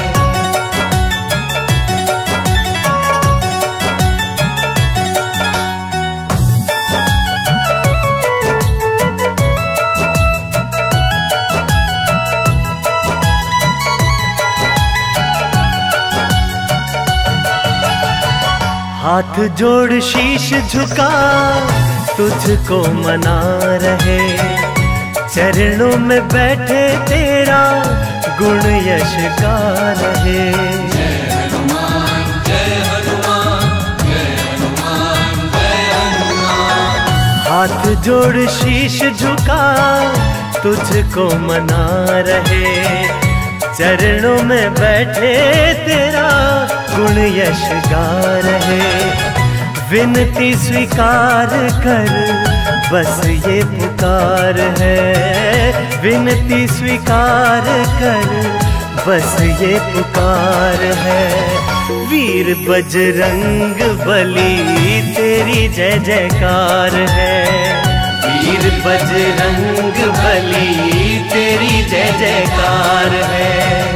हाथ जोड़ शीश झुका तुझको मना रहे, चरणों में बैठे तेरा गुण यश गा रहे। जय हनुमान जय हनुमान जय हनुमान जय हनुमान। हाथ जोड़ शीश झुका तुझको मना रहे, चरणों में बैठे तेरा गुण यश गा रहे। विनती स्वीकार कर बस ये पुकार है, विनती स्वीकार कर बस ये पुकार है। वीर बजरंग बली तेरी जय जयकार है, वीर बजरंग बली तेरी जय जयकार है।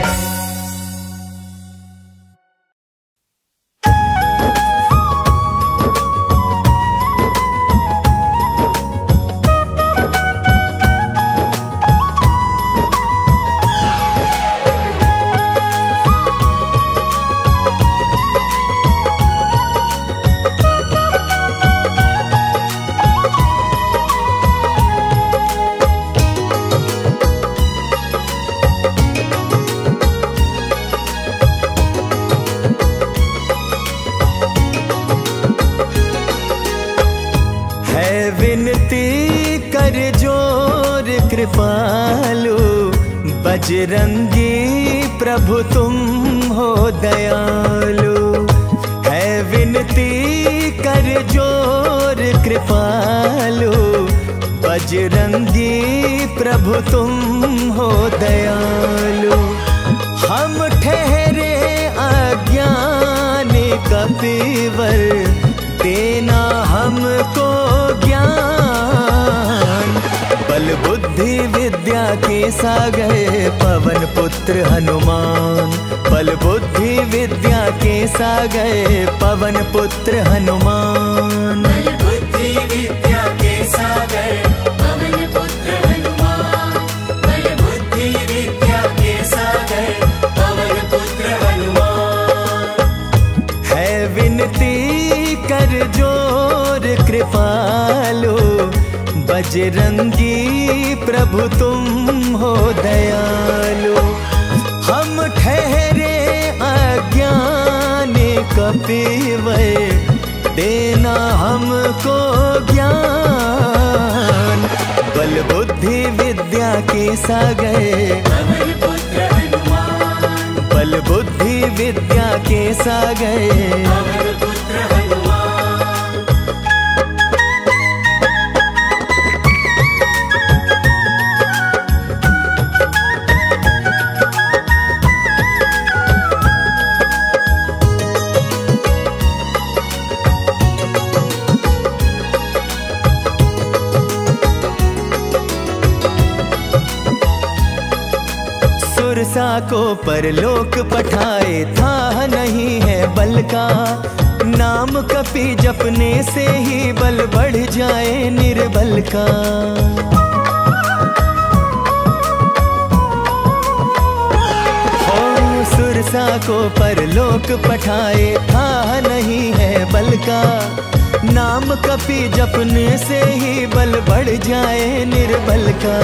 कृपालु बजरंगी प्रभु तुम हो दयालु, है विनती कर जोर कृपालु बजरंगी प्रभु तुम हो दयालु। हम ठहरे अज्ञानी कपिवर देना हमको ज्ञान, बल बुद्धि विद्या के सागर पवन पुत्र हनुमान, बल बुद्धि विद्या के सागर पवन पुत्र हनुमान, बल बुद्धि विद्या के सागर पवन पुत्र हनुमान, बल बुद्धि विद्या के सागर पवन पुत्र हनुमान। है विनती कर जोर कृपालु बजरंगी प्रभु तुम हो दयालु। हम ठहरे अज्ञानी कपिवर देना हमको ज्ञान, बल बुद्धि विद्या के सागर पवन पुत्र हनुमान, बल बुद्धि विद्या के सागर पवन पुत्र हनुमान। सुरसा को परलोक पठाए था नहीं है बल का, नाम कपि जपने से ही बल बढ़ जाए निर्बल का। हो सुरसा को परलोक पठाए था नहीं है बल का, नाम कपि जपने से ही बल बढ़ जाए निर्बल का।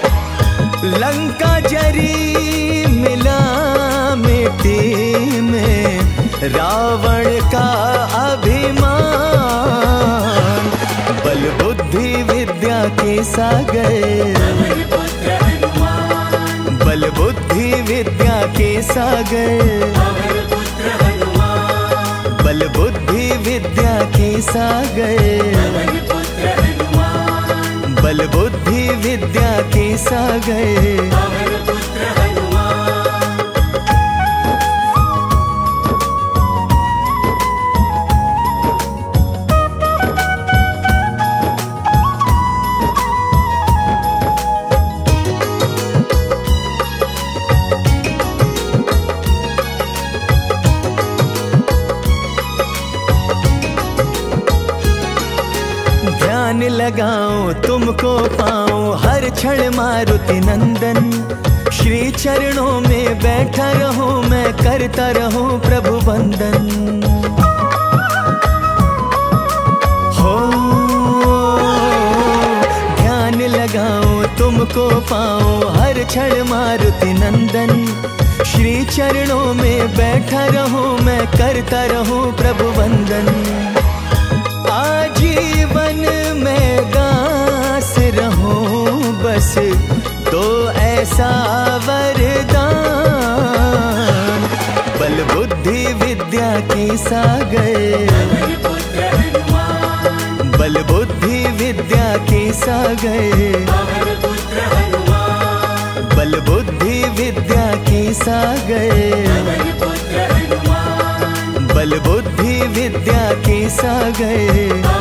लंका जरी मिला मिट्टी में रावण का अभिमान, बल बुद्धि विद्या के सागर पवन पुत्र हनुमान, बल बुद्धि विद्या के सागर पवन पुत्र हनुमान, बल बुद्धि विद्या के सागर पवन पुत्र हनुमान, बल बुद्धि विद्या के सागर पवन पुत्र हनुमान। ध्यान लगाऊं तुमको पाऊं हर क्षण मारुति नंदन, श्री चरणों में बैठा रहूं मैं करता रहूं प्रभु वंदन। हो ध्यान लगाऊं तुमको पाऊं हर क्षण मारुति नंदन, श्री चरणों में बैठा रहूं मैं करता रहूं प्रभु वंदन। आज जीवन में दास रहूं बस तो ऐसा वरदान। बल बुद्धि विद्या की सागर, बल बुद्धि विद्या की सागर, बल बुद्धि विद्या की सागर, बल बुद्धि विद्या की सागर।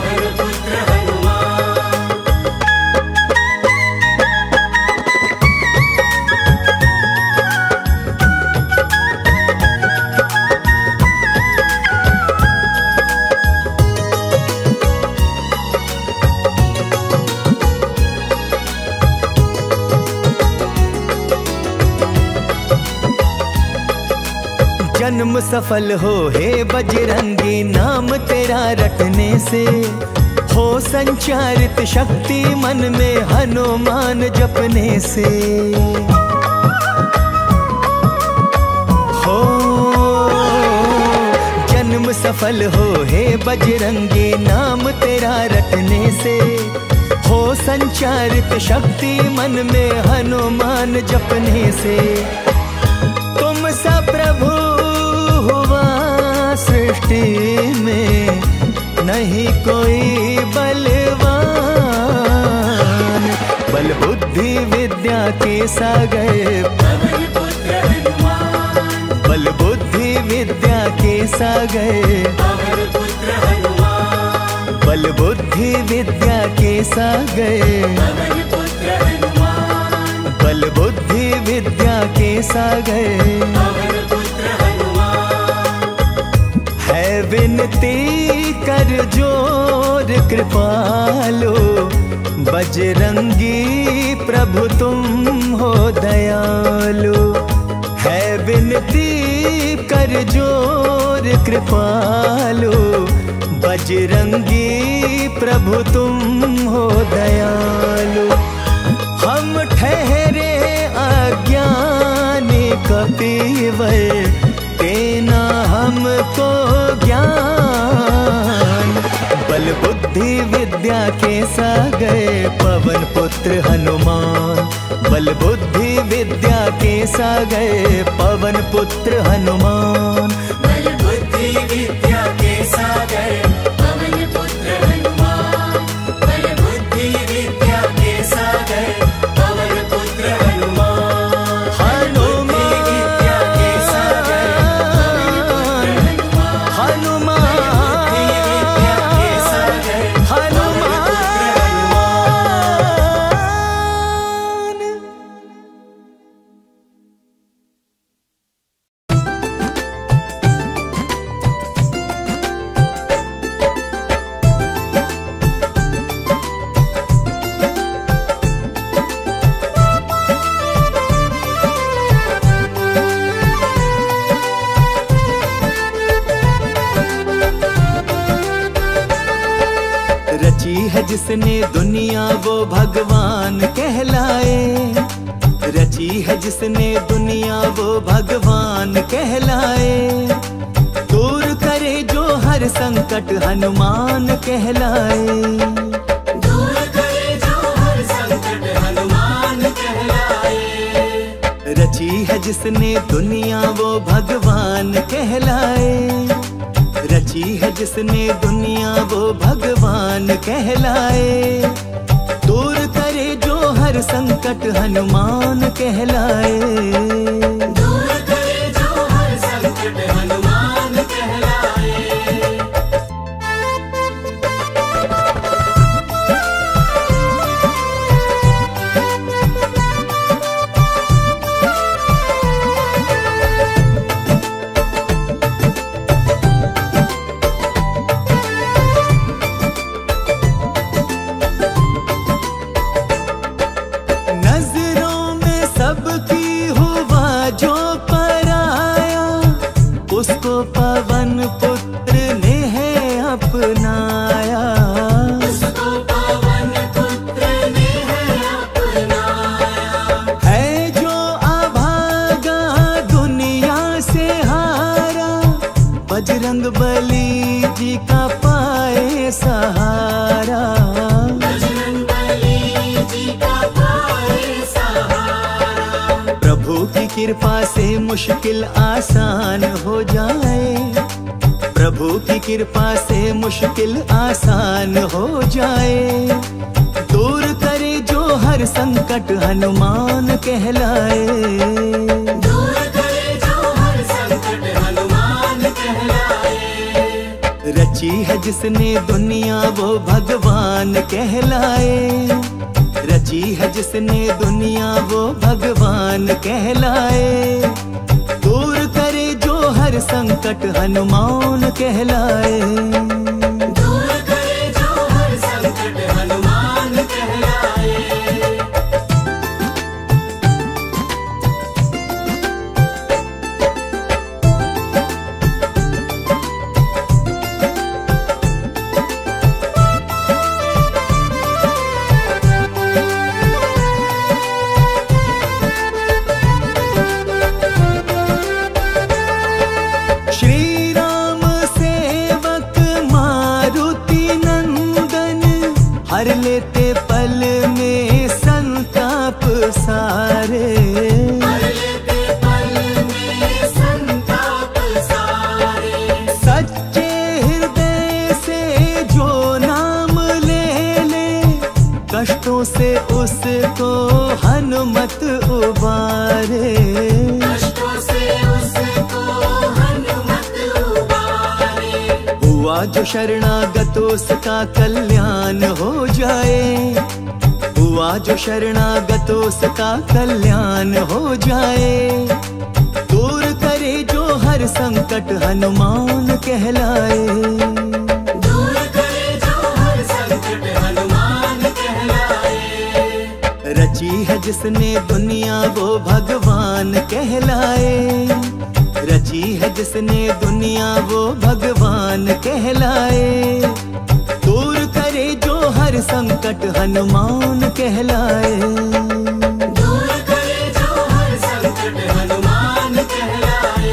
जन्म सफल हो हे बजरंगी, नाम तेरा रटने से हो संचारित शक्ति मन में हनुमान जपने से। हो जन्म सफल हो हे बजरंगी, नाम तेरा रटने से हो संचारित शक्ति मन में हनुमान जपने से। तुम सा प्रभु हुआ सृष्टि में नहीं कोई बलवान। बल बुद्धि विद्या के सागर, बल बुद्धि विद्या के सागर, बल बुद्धि विद्या के सागर, बल बुद्धि विद्या के सागर। है विनती कर जोर कृपालो, बजरंगी प्रभु तुम हो दयालु। है विनती कर जोर कृपालो, बजरंगी प्रभु तुम हो दयालु। हम ठहरे अज्ञानी कपीवर, देना हमको ज्ञान। बल बुद्धि विद्या के सागर, पवन पुत्र हनुमान। बल बुद्धि विद्या के सागर, पवन पुत्र हनुमान। बल बुद्धि विद्या के सागर, पवन पुत्र हनुमान। बल बुद्धि विद्या के सागर, पवन पुत्र हनुमान। हनुमान विद्या के सागर, हनुमान विद्या के सागर, हनुमान। रची है जिसने दुनिया वो भगवान कहलाए। रची है जिसने दुनिया वो भगवान कहलाए। दूर करे जो हर संकट हनुमान कहलाए। दूर करे जो हर संकट हनुमान कहलाए। रची है जिसने दुनिया वो भगवान कहलाए। रची है जिसने दुनिया वो भगवान कहलाए। दूर करे जो हर संकट हनुमान कहलाए। दूर करे जो हर संकट हनुमान कहलाए। नजरों में सबकी हुआ प्रभु की कृपा से मुश्किल आसान हो जाए, प्रभु की कृपा से मुश्किल आसान हो जाए। दूर करे जो हर संकट हनुमान कहलाए, दूर करे जो हर संकट हनुमान कहलाए। रची है जिसने दुनिया वो भगवान कहलाए, रची है जिसने दुनिया वो भगवान कहलाए। दूर करे जो हर संकट हनुमान कहलाए, दूर करे जो हर संकट हनुमान कहलाए। हर लेते पल में संताप सारे, हर लेते पल में संताप सारे। सच्चे हृदय से जो नाम ले ले, कष्टों से उसको हनुमत उबारे, कष्टों से उसको हनुमत उबारे। हुआ जो शरणागत उसका कल्याण हो जाए, हुआ जो शरणागत उसका कल्याण हो जाए। दूर करे जो हर संकट हनुमान कहलाए, दूर करे जो हर संकट हनुमान कहलाए। रची है जिसने दुनिया वो भगवान कहलाए, रची है जिसने दुनिया वो भगवान कहलाए। दूर करे जो हर संकट हनुमान कहलाए, दूर करे जो हर संकट हनुमान कहलाए।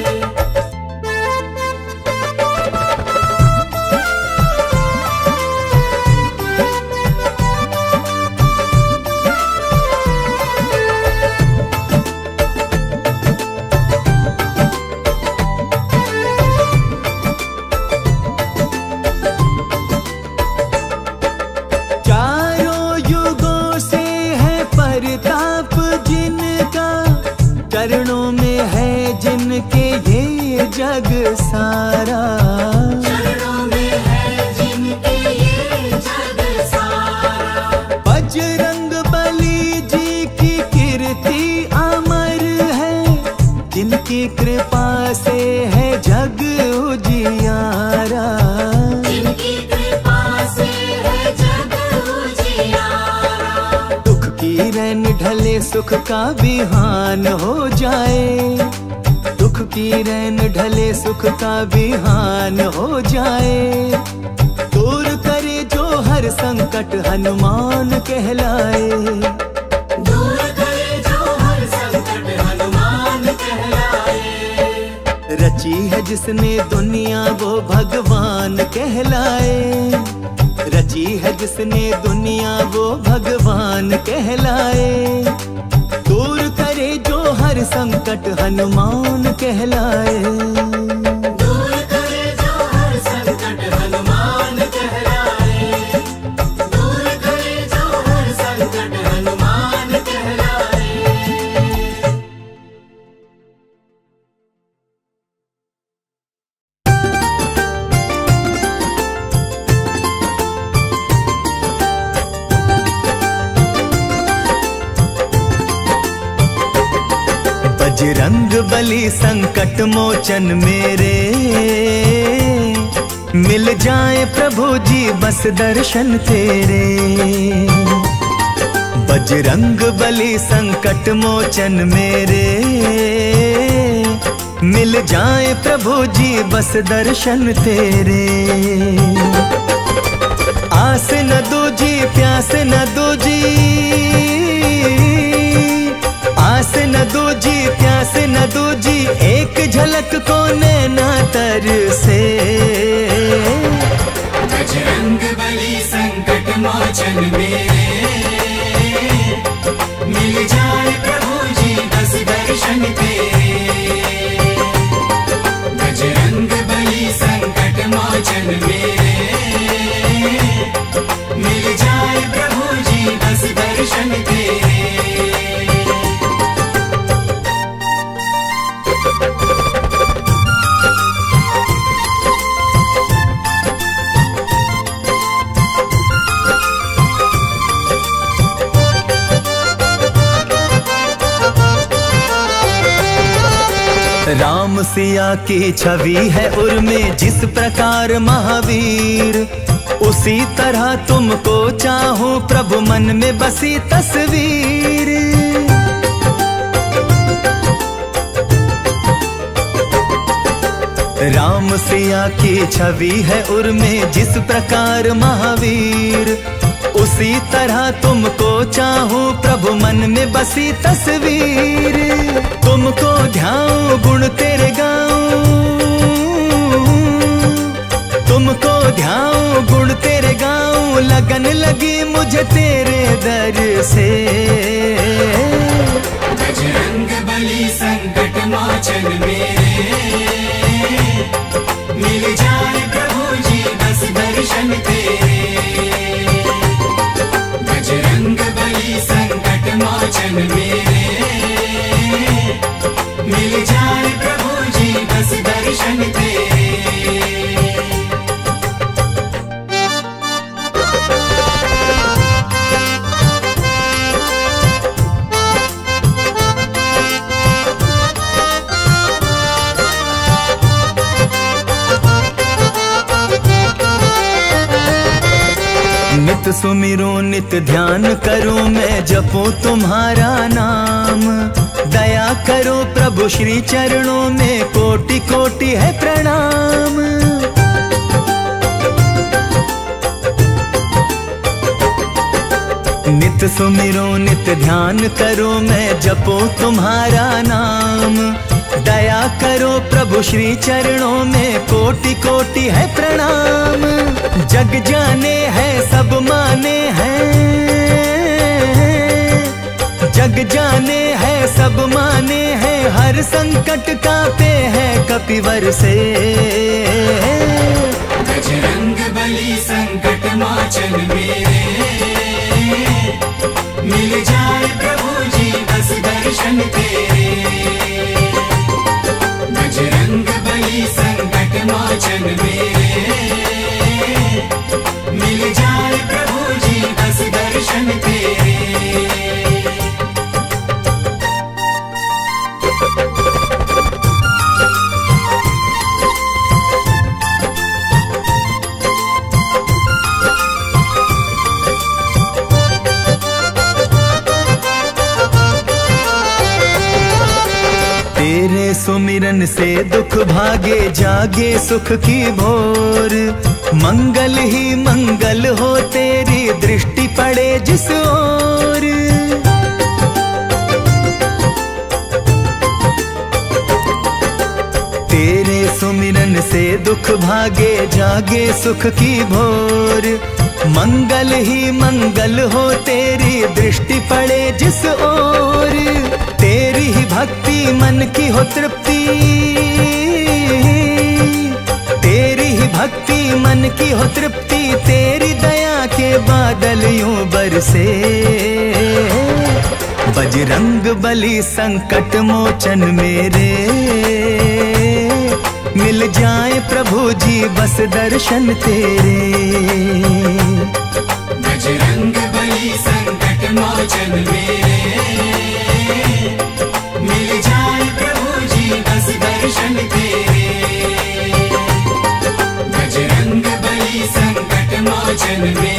चरणों में है जिनके ये जग सारा, चरणों में है जिनके ये जग सारा। बजरंग बली जी की कीर्ति अमर है, जिनकी कृपा से है जग उजियारा, जिनकी कृपा से है जग उजियारा। दुख की रैन ढले सुख का विहान हो जाए, दुख की रैन ढले सुख का विहान हो जाए। दूर करे जो हर संकट हनुमान कहलाए, दूर करे जो हर संकट हनुमान कहलाए। रची है जिसने दुनिया वो भगवान कहलाए, रची है जिसने दुनिया वो भगवान कहलाए। दूर करे जो हर संकट हनुमान कहलाए, दूर करे जो हर संकट हनुमान कहलाए। दूर करे जो हर संकट हनुमान कहलाए। बजरंग बली संकट मोचन मेरे, मिल जाए प्रभु जी बस दर्शन तेरे। बजरंग बली संकट मोचन मेरे, मिल जाए प्रभु जी बस दर्शन तेरे। आस न दूजी प्यास न दूजी, आस न दूजी प्यास न दूजी, एक झलक को नैना तर से। बजरंग बली संकट मोचन मेरे, मिल जाए प्रभु जी बस राम सिया की छवि है उर्मे जिस प्रकार महावीर, उसी तरह तुमको चाहूं प्रभु मन में बसी तस्वीर। राम सिया की छवि है उर्मे जिस प्रकार महावीर, उसी तरह तुमको चाहूं प्रभु मन में बसी तस्वीर। तुमको ध्याऊं गुण तेरे गाऊं, तुमको ध्याऊं गुण तेरे गाऊं, लगन लगी मुझे तेरे दर से। बजरंग बली संकट मोचन मेरे, मिल जाए प्रभु जी बस दर्शन तेरे। बजरंग बली संकट मोचन मेरे, मिल जाए प्रभु जी बस दर्शन तेरे। नित सुमिरूं नित ध्यान करूं मैं जपूं तुम्हारा नाम, दया करो प्रभु श्री चरणों में कोटि कोटि है प्रणाम। नित सुमिरूं नित ध्यान करूं मैं जपूं तुम्हारा नाम, दया करो प्रभु श्री चरणों में कोटि कोटि है प्रणाम। जग जाने हैं सब माने हैं, जग जाने हैं सब माने हैं, हर संकट कापे हैं कपिवर से। बजरंग बली संकट मोचन मेरे, मिल जाए प्रभु जी बस दर्शन तेरे। बजरंग बली संकट मोचन मेरे, मिल जाए प्रभु जी बस दर्शन तेरे। तेरे सुमिरन से दुख भागे जागे सुख की भोर, मंगल ही मंगल हो तेरी दृष्टि पड़े जिस ओर। तेरे सुमिरन से दुख भागे जागे सुख की भोर, मंगल ही मंगल हो तेरी दृष्टि पड़े जिस ओर। तेरी ही भक्ति मन की हो तृप्ति, तेरी ही भक्ति मन की हो तृप्ति, तेरी दया के बादल यूं बरसे। बजरंग बली संकट मोचन मेरे, मिल जाए प्रभु जी बस दर्शन तेरे। बजरंग बली संकट मोचन मेरे, मिल जाए प्रभु जी बस दर्शन तेरे। बजरंग बली संकट मोचन मेरे,